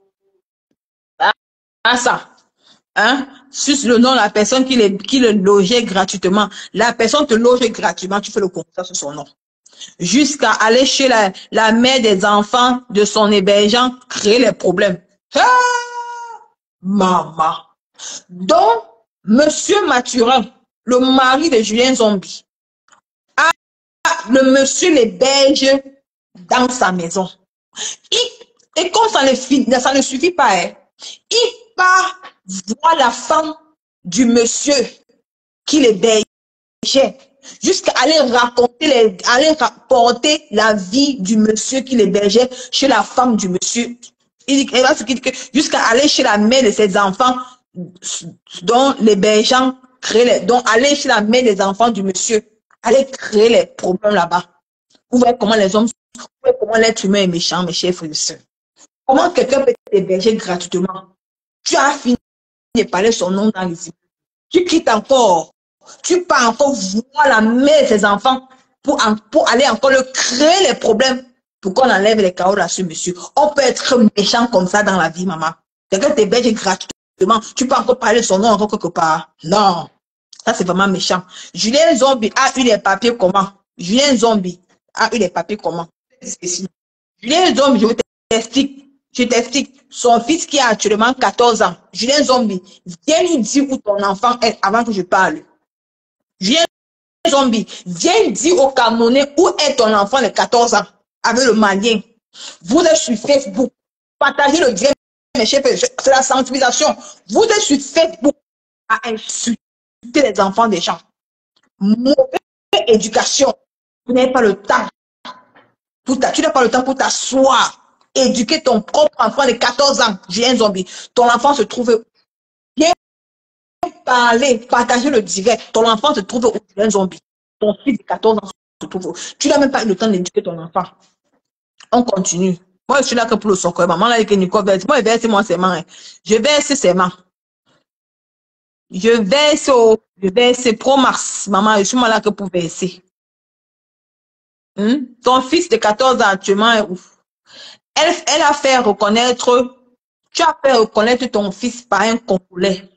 Ah, ça. Hein? Sur le nom de la personne qui le, qui le logeait gratuitement. La personne te loge gratuitement, tu fais le Congo ça sur son nom. Jusqu'à aller chez la, la mère des enfants de son hébergeant, créer les problèmes. Ah, maman. Donc, Monsieur Mathurin, le mari de Julien Zombie, a le monsieur l'héberge dans sa maison. Il, et comme ça ne, ça ne suffit pas, hein, il part voir la femme du monsieur qui l'hébergeait, jusqu'à aller raconter, les, aller rapporter la vie du monsieur qui l'hébergeait chez la femme du monsieur. Il dit jusqu'à aller chez la mère de ses enfants, dont l'hébergeant crée les, donc aller chez la mère des enfants du monsieur, aller créer les problèmes là-bas. Vous voyez comment les hommes, vous voyez comment l'être humain est méchant, mes chers frères et sœurs. Comment quelqu'un peut t'héberger gratuitement? Tu as fini de parler son nom dans les yeux. Tu quittes encore. Tu pars encore voir la mère de ses enfants pour, pour aller encore le créer les problèmes pour qu'on enlève les chaos là sur monsieur. On peut être méchant comme ça dans la vie, maman. Quelqu'un t'héberge gratuitement. Tu peux encore parler de son nom encore quelque part. Non. Ça, c'est vraiment méchant. Julien Zombie a eu les papiers comment? Julien Zombie a eu les papiers comment? Julien Zombie, je t'explique. Je t'explique. Son fils qui a actuellement quatorze ans, Julien Zombie, viens lui dire où ton enfant est avant que je parle. Julien Zombie, viens dire au Camerounais où est ton enfant de quatorze ans avec le Malien. Vous êtes sur Facebook. Partagez le direct, mes chers, c'est la sensibilisation. Vous êtes sur Facebook à insulter les enfants des gens. Mauvaise éducation. Vous n'avez pas le temps. Pour ta, tu n'as pas le temps pour t'asseoir. Éduquer ton propre enfant de quatorze ans. J'ai un zombie. Ton enfant se trouve bien parler, partager le direct. Ton enfant se trouve où un zombie. Ton fils de quatorze ans se trouve où. Tu n'as même pas eu le temps d'éduquer ton enfant. On continue. Moi, je suis là que pour le soccer. Maman, là, que Nicole verse. Moi, je verse moi ses mains. Je verse ses mains. Je verse au, je verse pro mars. Maman, je suis là que pour verser. Hmm? Ton fils de quatorze ans actuellement est où? Elle, elle a fait reconnaître, tu as fait reconnaître ton fils par un Congolais.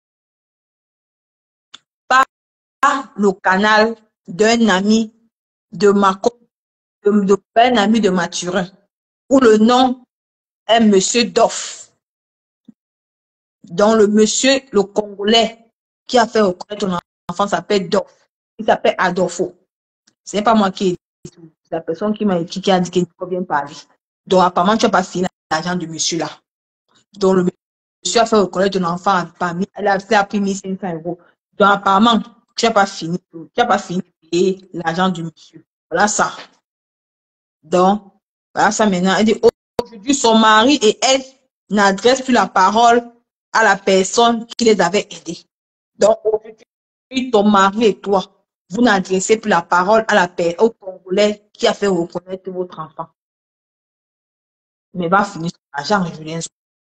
Par le canal d'un ami de Macon, de, de, un ami de Mathurin, où le nom est Monsieur Doff. Donc le monsieur, le Congolais, qui a fait reconnaître ton enfant s'appelle Doff. Il s'appelle Adolfo. Ce n'est pas moi qui ai dit tout. C'est la personne qui m'a écrit, qui a dit qu'il faut bien parler. Donc apparemment, tu n'as pas fini l'argent du monsieur là. Donc le monsieur a fait reconnaître ton enfant parmi, elle a, elle a pris mille cinq cents euros. Donc apparemment, tu n'as pas fini, tu n'as pas fini de payer l'argent du monsieur. Voilà ça. Donc, voilà ça maintenant. Elle dit, aujourd'hui, son mari et elle n'adressent plus la parole à la personne qui les avait aidés. Donc, aujourd'hui, ton mari et toi, vous n'adressez plus la parole à la personne, au Congolais qui a fait reconnaître votre enfant. Mais va finir son argent, Julien.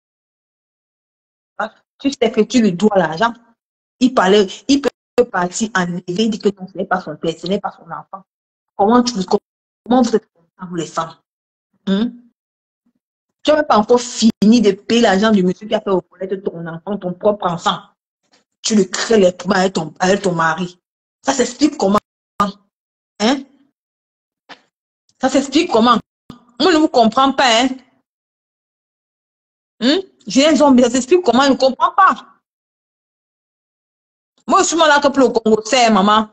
Tu sais que tu lui dois l'argent. Il parlait, il peut partir en éveil, il dit que non, ce n'est pas son père, ce n'est pas son enfant. Comment, tu, comment vous êtes comme les femmes? Hmm? Tu n'as même pas encore fini de payer l'argent du monsieur qui a fait reconnaître ton enfant, ton propre enfant. Tu le crées les problèmes avec ton, avec ton mari. Ça s'explique comment? Hein? Ça s'explique comment? Moi, je ne vous comprends pas. Hein? Hmm? J'ai un zombie, ça s'explique comment? Je ne comprends pas. Moi, je suis là que pour le Congo, c'est maman.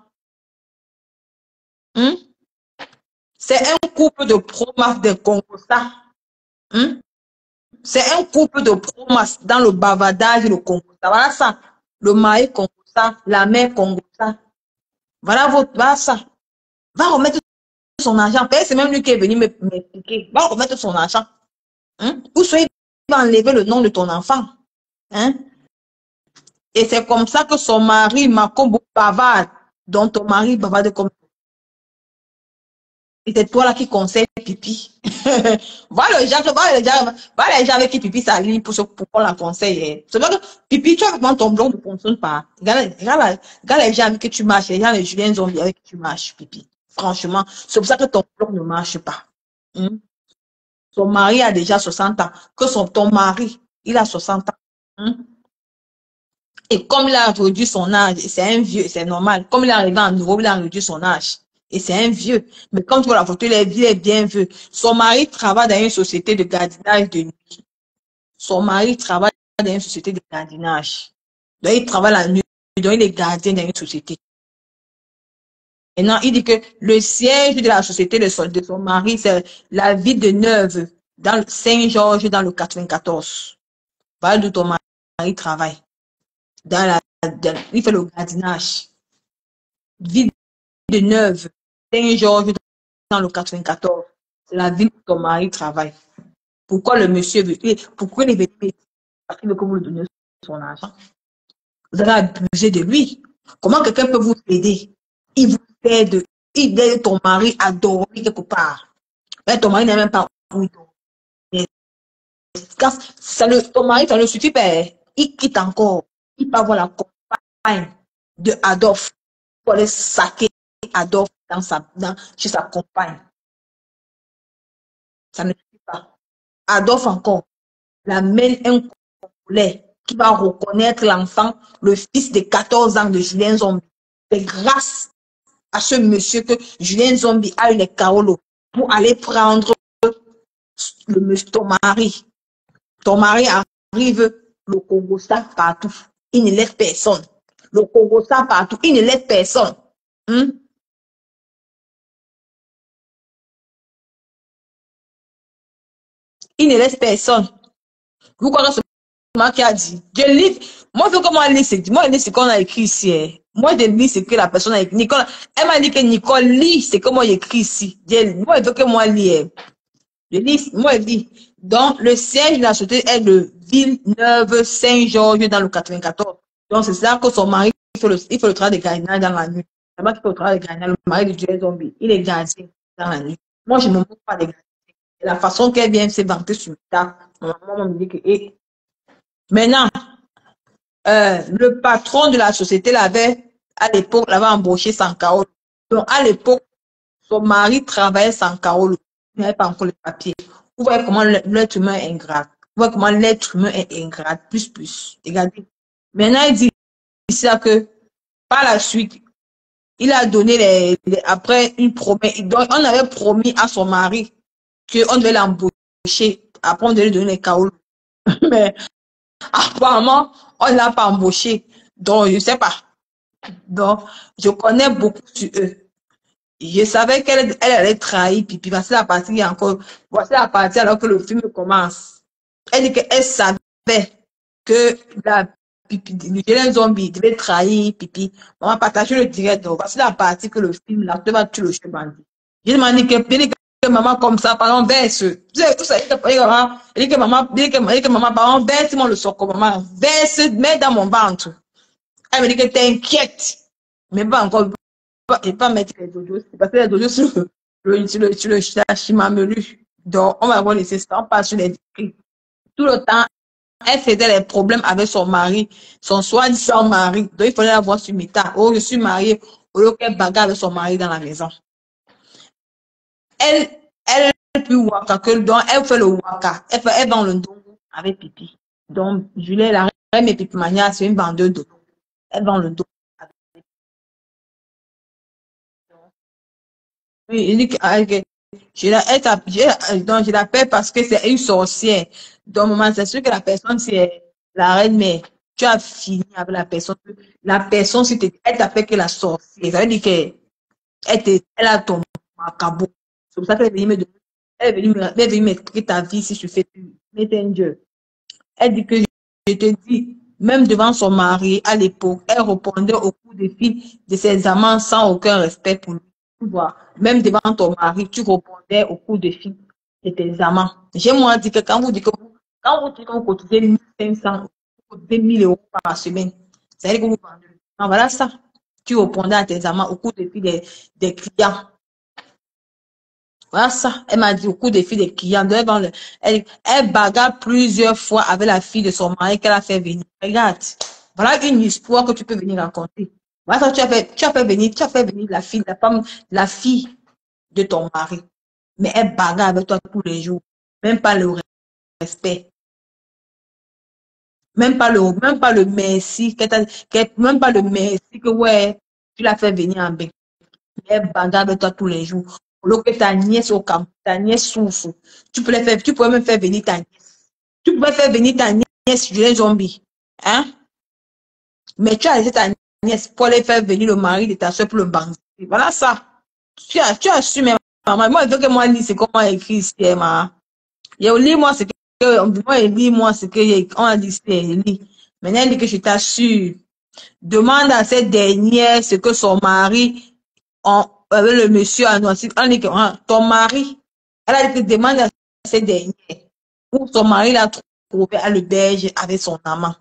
Hmm? C'est un couple de promas de Congo, ça. Hmm? C'est un couple de promas dans le bavardage et le Congo. Ça, voilà ça. le mari Congossa, la mère Congossa. Voilà votre, voilà ça. Va remettre son argent. C'est même lui qui est venu m'expliquer. Va remettre son argent. Hein? Ou soit il va enlever le nom de ton enfant. Hein? Et c'est comme ça que son mari, Makombo, bavarde. Donc ton mari bavarde comme. Et c'est toi là qui conseille Pipi. Voilà les gens, voilà les gens, voilà les gens avec qui Pipi s'aligne pour, pour qu'on la conseille. C'est vrai que Pipi, tu vois comment ton blog ne fonctionne pas. Regarde, regarde, regarde les gens avec qui tu marches, les gens, les Julien Zombie avec qui tu marches, Pipi. Franchement, c'est pour ça que ton blog ne marche pas. Hmm? Son mari a déjà soixante ans. Que son, ton mari, il a soixante ans. Hmm? Et comme il a réduit son âge, c'est un vieux, c'est normal. Comme il est arrivé en nouveau, il a réduit son âge. Et c'est un vieux. Mais comme tu vois la photo, il est, il est bien vieux. Son mari travaille dans une société de gardinage de nuit. Son mari travaille dans une société de gardinage. Donc, il travaille la nuit. Donc, il est gardien dans une société. Maintenant, il dit que le siège de la société de son, de son mari, c'est la ville de Neuve, dans le Saint-Georges, dans le quatre-vingt-quatorze. Voilà d'où ton mari travaille. Dans la, dans, il fait le gardinage. Ville de Neuve, Saint-Georges, dans le quatre-vingt-quatorze. C'est la ville où ton mari travaille. Pourquoi le monsieur veut, pourquoi il est venu? Parce qu'il veut que vous lui donniez son argent. Vous avez abusé de lui. Comment quelqu'un peut vous aider? Il vous aide, il aide ton mari à dormir quelque part. Mais ton mari n'est même pas où il dort. Ça le, ton mari, ça ne suffit pas. Il quitte encore. Il va voir la compagne de Adolphe pour aller saquer Adolphe dans sa, dans, chez sa compagne. Ça ne suffit pas. Adolphe encore l'amène un Congolais qui va reconnaître l'enfant, le fils de quatorze ans de Julien Zombie. C'est grâce à ce monsieur que Julien Zombie a eu les Kaolo pour aller prendre le monsieur, ton mari. Ton mari arrive, le Congo ça partout. Il ne laisse personne. Le Congo ça partout. Il ne laisse personne. Hum? Il ne laisse personne. Vous connaissez ce qui a dit. Je lis. Moi, je veux que moi lis ce moi, lis ce qu'on a écrit ici. Hein. Moi, je lis ce que la personne a écrit. Nicole, elle m'a dit que Nicole lit ce que moi j'ai écrit ici. Je, moi, je veux que moi lis. Hein. Je lis, moi, je dis. Donc, le siège de la société est de Villeneuve-Saint-Georges dans le quatre-vingt-quatorze. Donc, c'est ça que son mari il fait le, il fait le travail de gardien dans la nuit. C'est là qu'il fait le travail de gardien. Le mari de Dieu Zombie, il est gardien dans la nuit. Moi, je ne me moque pas des gardiens. La façon qu'elle vient se vanter sur le tas, maman me dit que, et maintenant, euh, le patron de la société l'avait, à l'époque, l'avait embauché sans Kaolo. Donc, à l'époque, son mari travaillait sans Kaolo. Il n'avait pas encore les papiers. Vous voyez comment l'être humain est ingrat. Vous voyez comment l'être humain est ingrat. Plus, plus. Regardez. Maintenant, il dit ici que, par la suite, il a donné les, les après une promesse. Donc, on avait promis à son mari qu'on devait l'embaucher. Après, on devait lui donner les Kaolo. Mais, apparemment, on ne l'a pas embauché. Donc, je ne sais pas. Donc, je connais beaucoup sur eux. Je savais qu'elle elle allait trahir Pipi. Voici la partie qui est encore. Voici la partie alors que le film commence. Elle dit qu'elle savait que la Pipi, le zombie devait trahir Pipi. On va partager le direct. Donc, voici la partie que le film, là, tu vas tuer le chien bandit. Je demande que, que maman comme ça, par exemple, verse. Tu sais, tout ça, il dit que maman, il dit que maman, par exemple, verse-moi le soco, maman. Verse, mets dans mon ventre. Elle me dit que t'inquiète. Mais pas encore, et pas mettre les dojos. Parce que les dojos sur le, sur le, sur le, sur le chimamelu. Donc, on va voir laisser ça. On passe sur les écrits. Tout le temps, elle faisait les problèmes avec son mari, son soi-disant mari. Donc, il fallait la voir sur Mita. Oh, je suis mariée. Au lieu qu'elle bagarre avec son mari dans la maison. Elle, elle, plus waka que donc, elle fait le waka. Elle fait, elle vend le don avec Pipi. Donc, Julie, la reine et Pipi Mania, c'est une vendeuse de dos. Elle vend le dos. Oui, il dit que, je la, elle, je, donc, je l'appelle parce que c'est une sorcière. Donc, maman, c'est sûr que la personne, c'est la reine, mais tu as fini avec la personne. La personne, si elle t'appelle que la sorcière. Ça veut dire qu'elle elle a ton macabo. C'est pour ça qu'elle est venue me donner. Elle est venue me- elle est venue m'expliquer ta vie si je fais plus. Mais t'es un Dieu. Elle dit que je te dis, Même devant son mari, à l'époque, elle répondait au coup de fil de ses amants sans aucun respect pour lui. Tu vois, même devant ton mari, tu répondais au coup de fil de tes amants. J'ai moi dit que quand vous dites que vous, quand vous dites que vous cotisez mille cinq cents, vous cotisez mille euros par semaine, ça veut dire que vous vendez. Ah, voilà ça. Tu répondais à tes amants au coup de fil des, des clients. Voilà ça. Elle m'a dit au coup des filles des clients. Elle, elle, elle bagarre plusieurs fois avec la fille de son mari qu'elle a fait venir. Regarde. Voilà une histoire que tu peux venir raconter. Voilà ça, tu as fait, tu as fait venir, tu as fait venir la fille, la femme, la fille de ton mari. Mais elle bagarre avec toi tous les jours. Même pas le respect. Même pas le, même pas le merci. Même pas le merci que ouais, tu l'as fait venir en bec. Elle bagarre avec toi tous les jours. Alors que ta nièce au camp, ta nièce souffre. Tu peux, faire, tu pourrais même faire venir ta nièce. Tu pourrais faire venir ta nièce sur un zombie. Hein? Mais tu as laissé ta nièce pour aller faire venir le mari de ta soeur pour le banquier. Voilà ça. Tu as, tu as su, mais maman. Moi, il faut que moi lise ce qu'on m'a écrit ici, maman. Lis-moi ce que, moi, lis-moi ce qu'on a dit ici. Maintenant, elle dit que je t'assure. Demande à cette dernière ce que son mari on, avec le monsieur a annoncé, on dit que hein, ton mari, elle a dit que demande à cette dernière où son mari l'a trouvé à l'auberge avec son amant.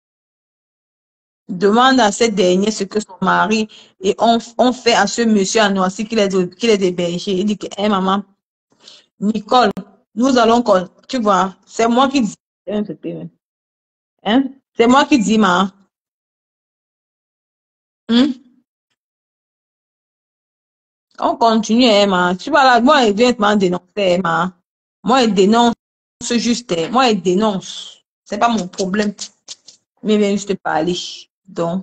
Demande à cette dernière ce que son mari et on, on fait à ce monsieur annoncé qu'il est, qu'il est hébergé. Il dit que, hey, maman, Nicole, nous allons, tu vois, c'est moi qui dis, hein? C'est moi qui dis, maman. Hein? On continue, Emma. Tu vois là, moi, il vient te dénoncer, Emma. Moi, il dénonce juste. Moi, il dénonce. C'est pas mon problème. Mais il vient juste te parler. Donc,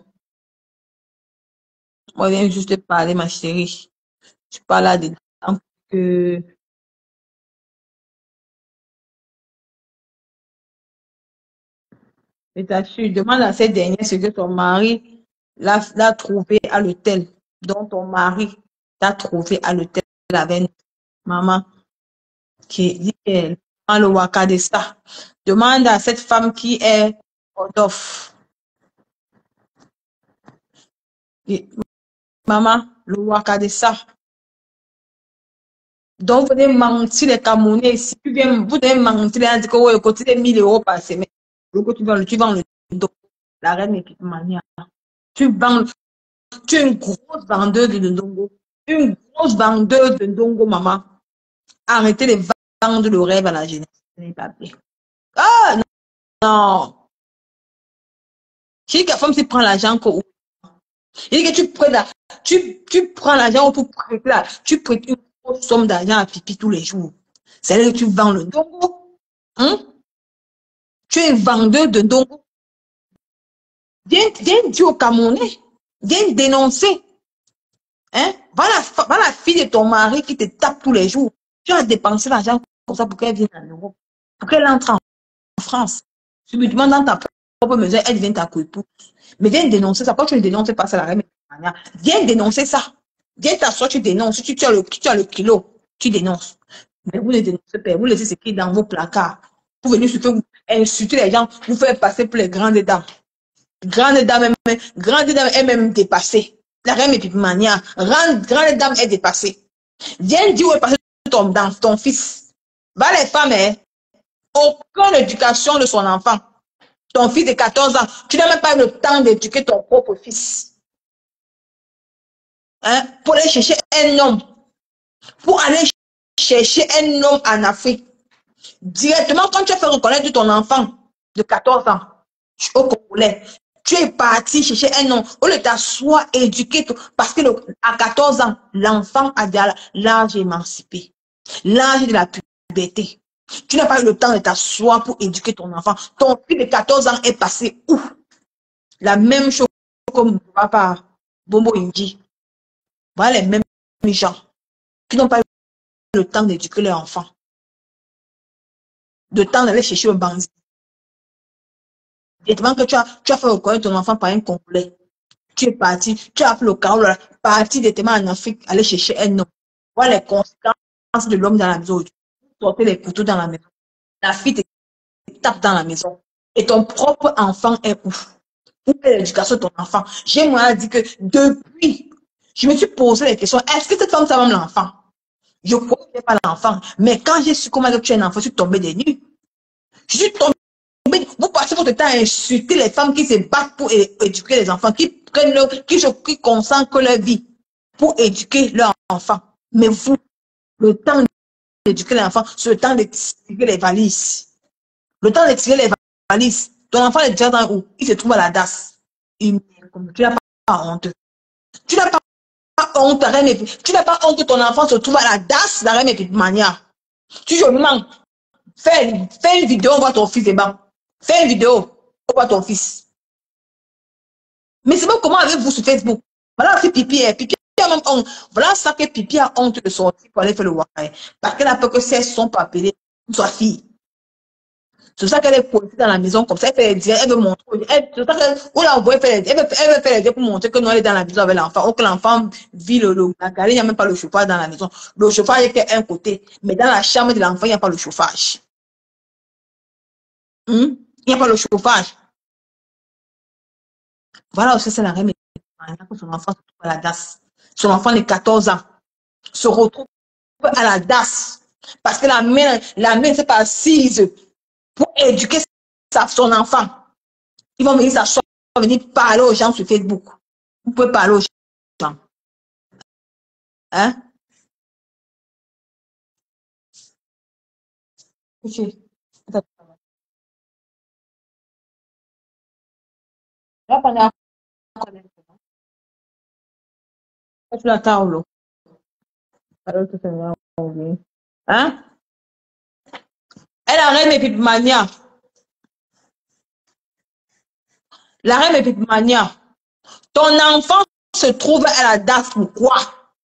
moi, il vient juste te parler, ma chérie. Je parle là dedans que je t'assure, demande à cette dernière ce que ton mari l'a trouvé à l'hôtel. Donc, ton mari t'a trouvé à l'hôtel avec maman qui dit qu'elle dans le Wakadesta. Demande à cette femme qui est Odof. Maman, le Wakadesta. Donc, vous devez mentir les Camerounais ici. Tu viens, vous devez mentir les dire que ouais, côté de mille euros par semaine. Donc, tu vends, tu vends le dos. La reine Épipimania. Tu vends, tu es une grosse vendeuse de Ndongo. Une grosse vendeuse de Ndongo, maman. Arrêtez de vendre le rêve à la jeunesse. Ce n'est pas bien. Ah, non. Je dis que la femme, tu prends l'argent que il dit que tu prends, la, tu, tu prends l'argent pour prêter là. Tu prêtes une grosse somme d'argent à Pipi tous les jours. C'est-à-dire que tu vends le Ndongo. Hein? Tu es vendeur de Ndongo. Viens, viens dire au Camerounais. Viens dénoncer. Hein? Va la, va la fille de ton mari qui te tape tous les jours. Tu as dépensé l'argent comme ça pour qu'elle vienne en Europe. Pour qu'elle entre en France. Subitement dans ta propre maison, elle vient ta couille. Mais viens dénoncer ça. Quand tu ne dénonces pas ça, la reine, viens dénoncer ça. Viens t'asseoir, tu dénonces. Tu, tu, as le, tu as le kilo, tu dénonces. Mais vous ne dénoncez pas. Vous laissez ce qui est dans vos placards. Vous venez surtout vous insulter les gens, vous faire passer pour les grandes dames. Grande dame, grande dame est même dépassée. La reine Épipimania, grande, grande dame est dépassée. Viens dire où est passé ton, dans ton fils. Va les femmes, hein. Aucune éducation de son enfant. Ton fils de quatorze ans, tu n'as même pas eu le temps d'éduquer ton propre fils. Hein? Pour aller chercher un homme. Pour aller chercher un homme en Afrique. Directement, quand tu as fait reconnaître ton enfant de quatorze ans au Congolais, tu es parti chercher un homme. Au lieu de t'asseoir, éduquer, parce que le, à quatorze ans, l'enfant a déjà l'âge émancipé. L'âge de la puberté. Tu n'as pas eu le temps de t'asseoir pour éduquer ton enfant. Ton fils de quatorze ans est passé où? La même chose comme papa Bombo Inji. Voilà les mêmes gens qui n'ont pas eu le temps d'éduquer leur enfant. Le temps d'aller chercher un bandit. Directement que tu as, tu as fait reconnaître ton enfant par un Congolais. Tu es parti, tu as fait le carreau, parti directement en Afrique, aller chercher un homme. Voilà les conséquences de l'homme dans la maison. Sortez les couteaux dans la maison. La fille te tape dans la maison. Et ton propre enfant est où? Où est l'éducation de ton enfant? J'ai moi dit que depuis, je me suis posé la question, est-ce que cette femme, ça va l'enfant? Je crois que je n'ai pas l'enfant. Mais quand j'ai su comment tu es un enfant, je suis tombée des nues. Je suis tombée. Vous passez votre temps à insulter les femmes qui se battent pour é éduquer les enfants, qui prennent leur, qui, qui consacrent leur vie pour éduquer leurs enfants. Mais vous, le temps d'éduquer les enfants, c'est le temps de tirer les valises. Le temps de tirer les valises. Ton enfant est déjà dans où? Il se trouve à la D A S. Il, tu n'as pas honte. Tu n'as pas honte, tu n'as pas honte que ton enfant se trouve à la D A S, la reine Épimania. Tu je mens. Fais, fais une vidéo, on voit ton fils là-bas. Fais une vidéo, on voit ton fils. Mais c'est même comment avec vous sur Facebook. Voilà aussi Pipi, Pipi a même honte. Voilà ça que Pipi a honte de sortir pour aller faire le wakai. Parce qu'elle a peur que ses sons pas appelés soit fille. C'est ça qu'elle est posée dans la maison comme ça. Elle fait les dires, elle veut montrer. Elle, c'est ça qu'elle, on la voit faire les dires. Elle veut, elle veut faire les dires pour montrer que nous, elle est dans la maison avec l'enfant. Ou que l'enfant vit le, le, la galère, il n'y a même pas le chauffage dans la maison. Le chauffage est qu'à un côté. Mais dans la chambre de l'enfant, il n'y a pas le chauffage. Hum? Il n'y a pas le chauffage. Voilà aussi, c'est la reine. Son enfant se trouve à la D A S. Son enfant de quatorze ans se retrouve à la D A S. Parce que la mère, la mère s'est pas assise pour éduquer sa, son enfant. Ils vont venir s'asseoir, venir parler aux gens sur Facebook. Vous pouvez parler aux gens. Hein? Ok. Là, pendant tu l'attends, l'eau. Alors, tout va oublier. Hein? Elle a reine Épipimania. La reine Épipimania. Ton enfant se trouve à la D A S pourquoi?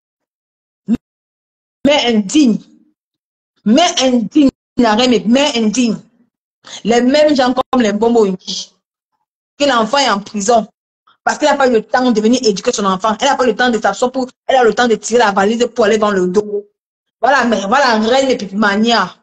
Mais indigne. Mais indigne. La reine, mais indigne. Les mêmes gens comme les Bombo Inki. Que l'enfant est en prison. Parce qu'elle n'a pas eu le temps de venir éduquer son enfant. Elle n'a pas eu le temps de s'asseoir pour. Elle a le temps de tirer la valise pour aller dans le dos. Voilà, mais voilà, reine Épipimania.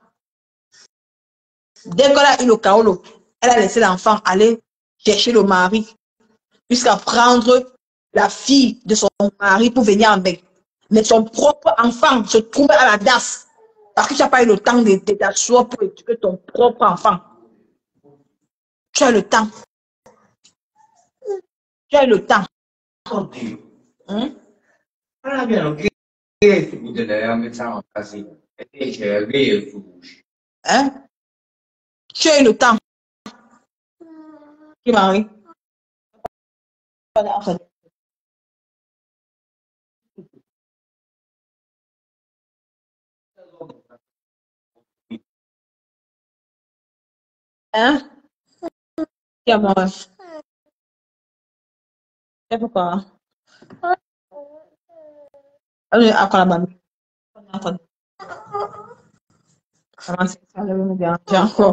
Dès qu'elle a eu le chaos, elle a laissé l'enfant aller chercher le mari. Jusqu'à prendre la fille de son mari pour venir avec. Mais son propre enfant se trouve à la D A S. Parce que tu n'as pas eu le temps de t'asseoir pour éduquer ton propre enfant. Tu as le temps. Tu as le temps. Hein? Hein? Tu as eu le temps. Qui Marie? Hein? Qui a mangé? C'est pourquoi? Allez, à quoi la mamie? Comment c'est ça, je vais me déranger encore.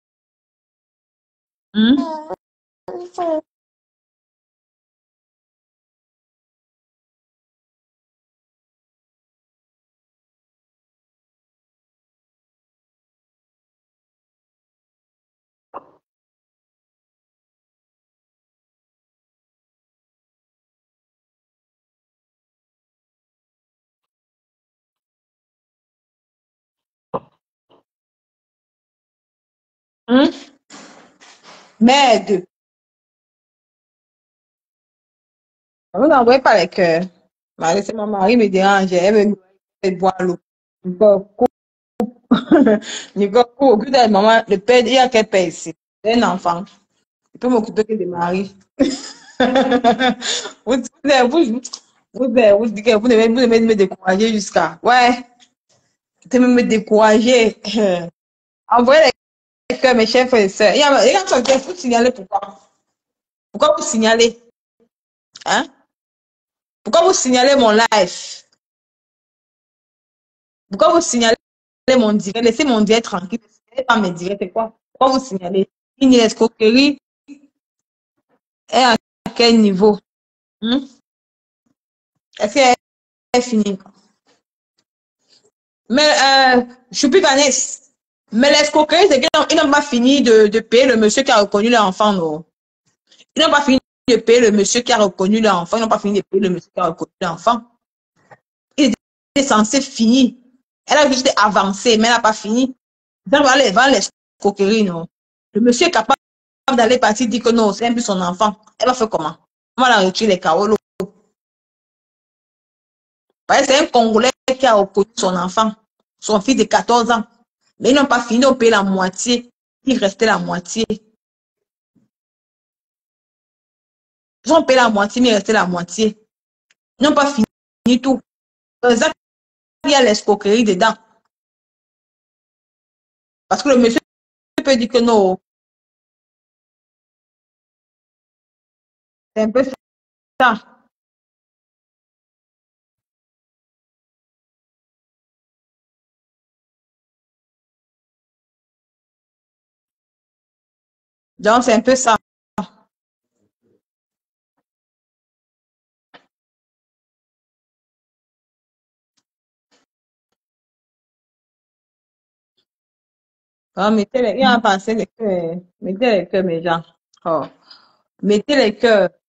Hum? Hum? Merde. Vous n'envoyez pas les cœurs. Bah, laissez mon mari me déranger. Elle veut boire l'eau. Nicole, Nicole, occupe de maman, le père, il y a quel père ici? C'est un enfant. Il peut m'occuper que de mari. vous, vous, vous, vous, vous dites que vous devez, vous devez me décourager jusqu'à. Ouais, vous devez me décourager. Envoyez les cœurs, mes chers frères et sœurs. Il y a, il y a, vous signaler pourquoi. Pourquoi vous signalez? Hein? Pourquoi vous signalez mon live? Pourquoi vous signalez mon direct? Laissez mon direct tranquille. Signalez pas mes directs, c'est quoi? Pourquoi vous signalez? Une escroquerie est à quel niveau? Hmm? Est-ce qu'elle est finie? Mais, euh, je suis plus Vanessa. Mais l'escroquerie, c'est qu'ils n'ont pas fini de, de payer le monsieur qui a reconnu l'enfant, non. Ils n'ont pas fini de payer le monsieur qui a reconnu l'enfant. Ils n'ont pas fini de payer le monsieur qui a reconnu l'enfant. Il était censé finir. Elle a juste avancé, mais elle n'a pas fini. Donc, voilà les, voilà l'escroquerie, non. Le monsieur est capable d'aller partir dire que non, c'est un peu son enfant. Elle va faire comment? On va la retirer les carolos. Parce que c'est un Congolais qui a reconnu son enfant, son fils de quatorze ans. Mais ils n'ont pas fini, on paye la moitié. Il restait la moitié. Ils ont payé la moitié, mais il restait la moitié. Ils n'ont pas fini tout. C'est ça qu'il y a l'escroquerie dedans. Parce que le monsieur peut dire que non, c'est un peu ça. Donc, c'est un peu ça. Ah, mettez les, il y a un pensée les cœurs, mettez les cœurs, mes gens. Oh. Mettez les cœurs.